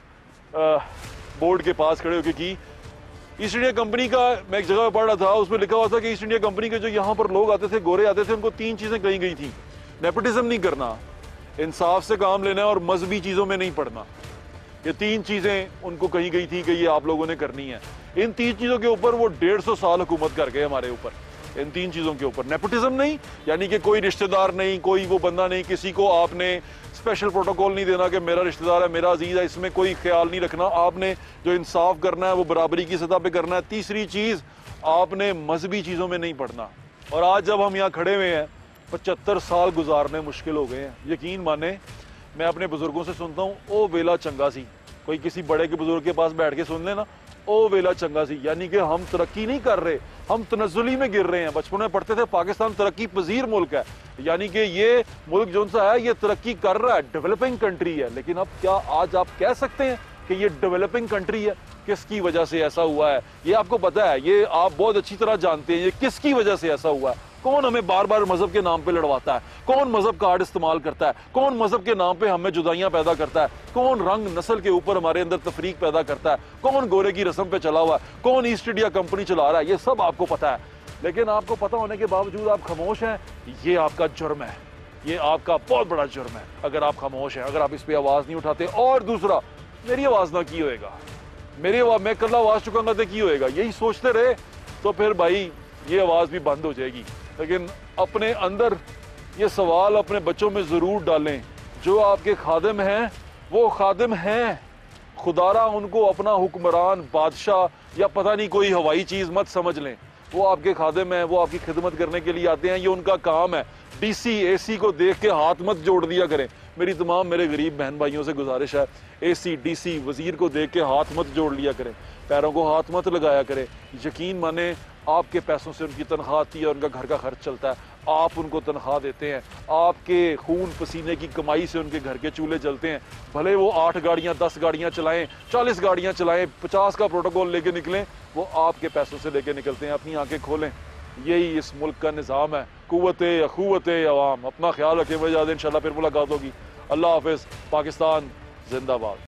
बोर्ड के पास खड़े होकर की। ईस्ट इंडिया कंपनी का मैं एक जगह पढ़ रहा था, उसमें लिखा हुआ था कि ईस्ट इंडिया कंपनी के जो यहाँ पर लोग आते थे, गोरे आते थे, उनको तीन चीज़ें कही गई थी। नेपोटिज्म नहीं करना, इंसाफ से काम लेना और मजहबी चीज़ों में नहीं पड़ना। ये तीन चीज़ें उनको कही गई थी कि ये आप लोगों ने करनी है। इन तीन चीज़ों के ऊपर वो डेढ़ सौ साल हुकूमत कर गए हमारे ऊपर, इन तीन चीज़ों के ऊपर। नेपोटिज्म नहीं, यानी कि कोई रिश्तेदार नहीं, कोई वो बंदा नहीं, किसी को आपने स्पेशल प्रोटोकॉल नहीं देना कि मेरा रिश्तेदार है, मेरा अजीज है, इसमें कोई ख्याल नहीं रखना। आपने जो इंसाफ करना है वो बराबरी की सतह पे करना है। तीसरी चीज़, आपने मजहबी चीज़ों में नहीं पड़ना। और आज जब हम यहाँ खड़े हुए हैं, पचहत्तर साल गुजारने मुश्किल हो गए हैं। यकीन माने, मैं अपने बुजुर्गों से सुनता हूँ, ओ वेला चंगा सी। कोई किसी बड़े के बुजुर्ग के पास बैठ के सुन लेना, ओ वेला चंगा सी, यानी कि हम तरक्की नहीं कर रहे, हम तनज़्ज़ुली में गिर रहे हैं। बचपन में पढ़ते थे पाकिस्तान तरक्की पजीर मुल्क है, यानी कि ये मुल्क जो सा है ये तरक्की कर रहा है, डेवलपिंग कंट्री है। लेकिन अब क्या आज आप कह सकते हैं कि ये डेवलपिंग कंट्री है? किसकी वजह से ऐसा हुआ है ये आपको पता है, ये आप बहुत अच्छी तरह जानते हैं। ये किसकी वजह से ऐसा हुआ है? कौन हमें बार बार मजहब के नाम पे लड़वाता है? कौन मजहब कार्ड इस्तेमाल करता है? कौन मजहब के नाम पे हमें जुदाइयां पैदा करता है? कौन रंग नस्ल के ऊपर हमारे अंदर तफरीक पैदा करता है? कौन गोरे की रस्म पे चला हुआ है? कौन ईस्ट इंडिया कंपनी चला रहा है? ये सब आपको पता है। लेकिन आपको पता होने के बावजूद आप खामोश हैं, ये आपका जुर्म है, ये आपका बहुत बड़ा जुर्म है अगर आप खामोश हैं, अगर आप इस पर आवाज नहीं उठाते। और दूसरा, मेरी आवाज ना की होएगा, मेरी आवाज मैं कल आवाज चुकाऊंगा तो की होएगा, यही सोचते रहे तो फिर भाई ये आवाज भी बंद हो जाएगी। लेकिन अपने अंदर ये सवाल अपने बच्चों में जरूर डालें, जो आपके खादिम हैं वो खादिम हैं, खुदारा उनको अपना हुक्मरान, बादशाह या पता नहीं कोई हवाई चीज मत समझ लें। वो आपके खादिम हैं, वो आपकी खिदमत करने के लिए आते हैं, ये उनका काम है। डीसी एसी को देख के हाथ मत जोड़ दिया करें। मेरी तमाम मेरे गरीब बहन भाइयों से गुजारिश है, एसी डीसी वजीर को देख के हाथ मत जोड़ लिया करें, पैरों को हाथ मत लगाया करें। यकीन माने, आपके पैसों से उनकी तनख्वाह आती है, उनका घर का खर्च चलता है, आप उनको तनख्वाह देते हैं, आपके खून पसीने की कमाई से उनके घर के चूल्हे जलते हैं। भले वो आठ गाड़ियां, दस गाड़ियां चलाएं, चालीस गाड़ियां चलाएं, पचास का प्रोटोकॉल लेके निकलें, वो आपके पैसों से लेके निकलते हैं। अपनी आंखें खोलें, यही इस मुल्क का निज़ाम है। कुव्वते अखुव्वते अवाम। अपना ख्याल रखें, वजह इंशाल्लाह फिर मुलाकात होगी। अल्लाह हाफिज़। पाकिस्तान जिंदाबाद।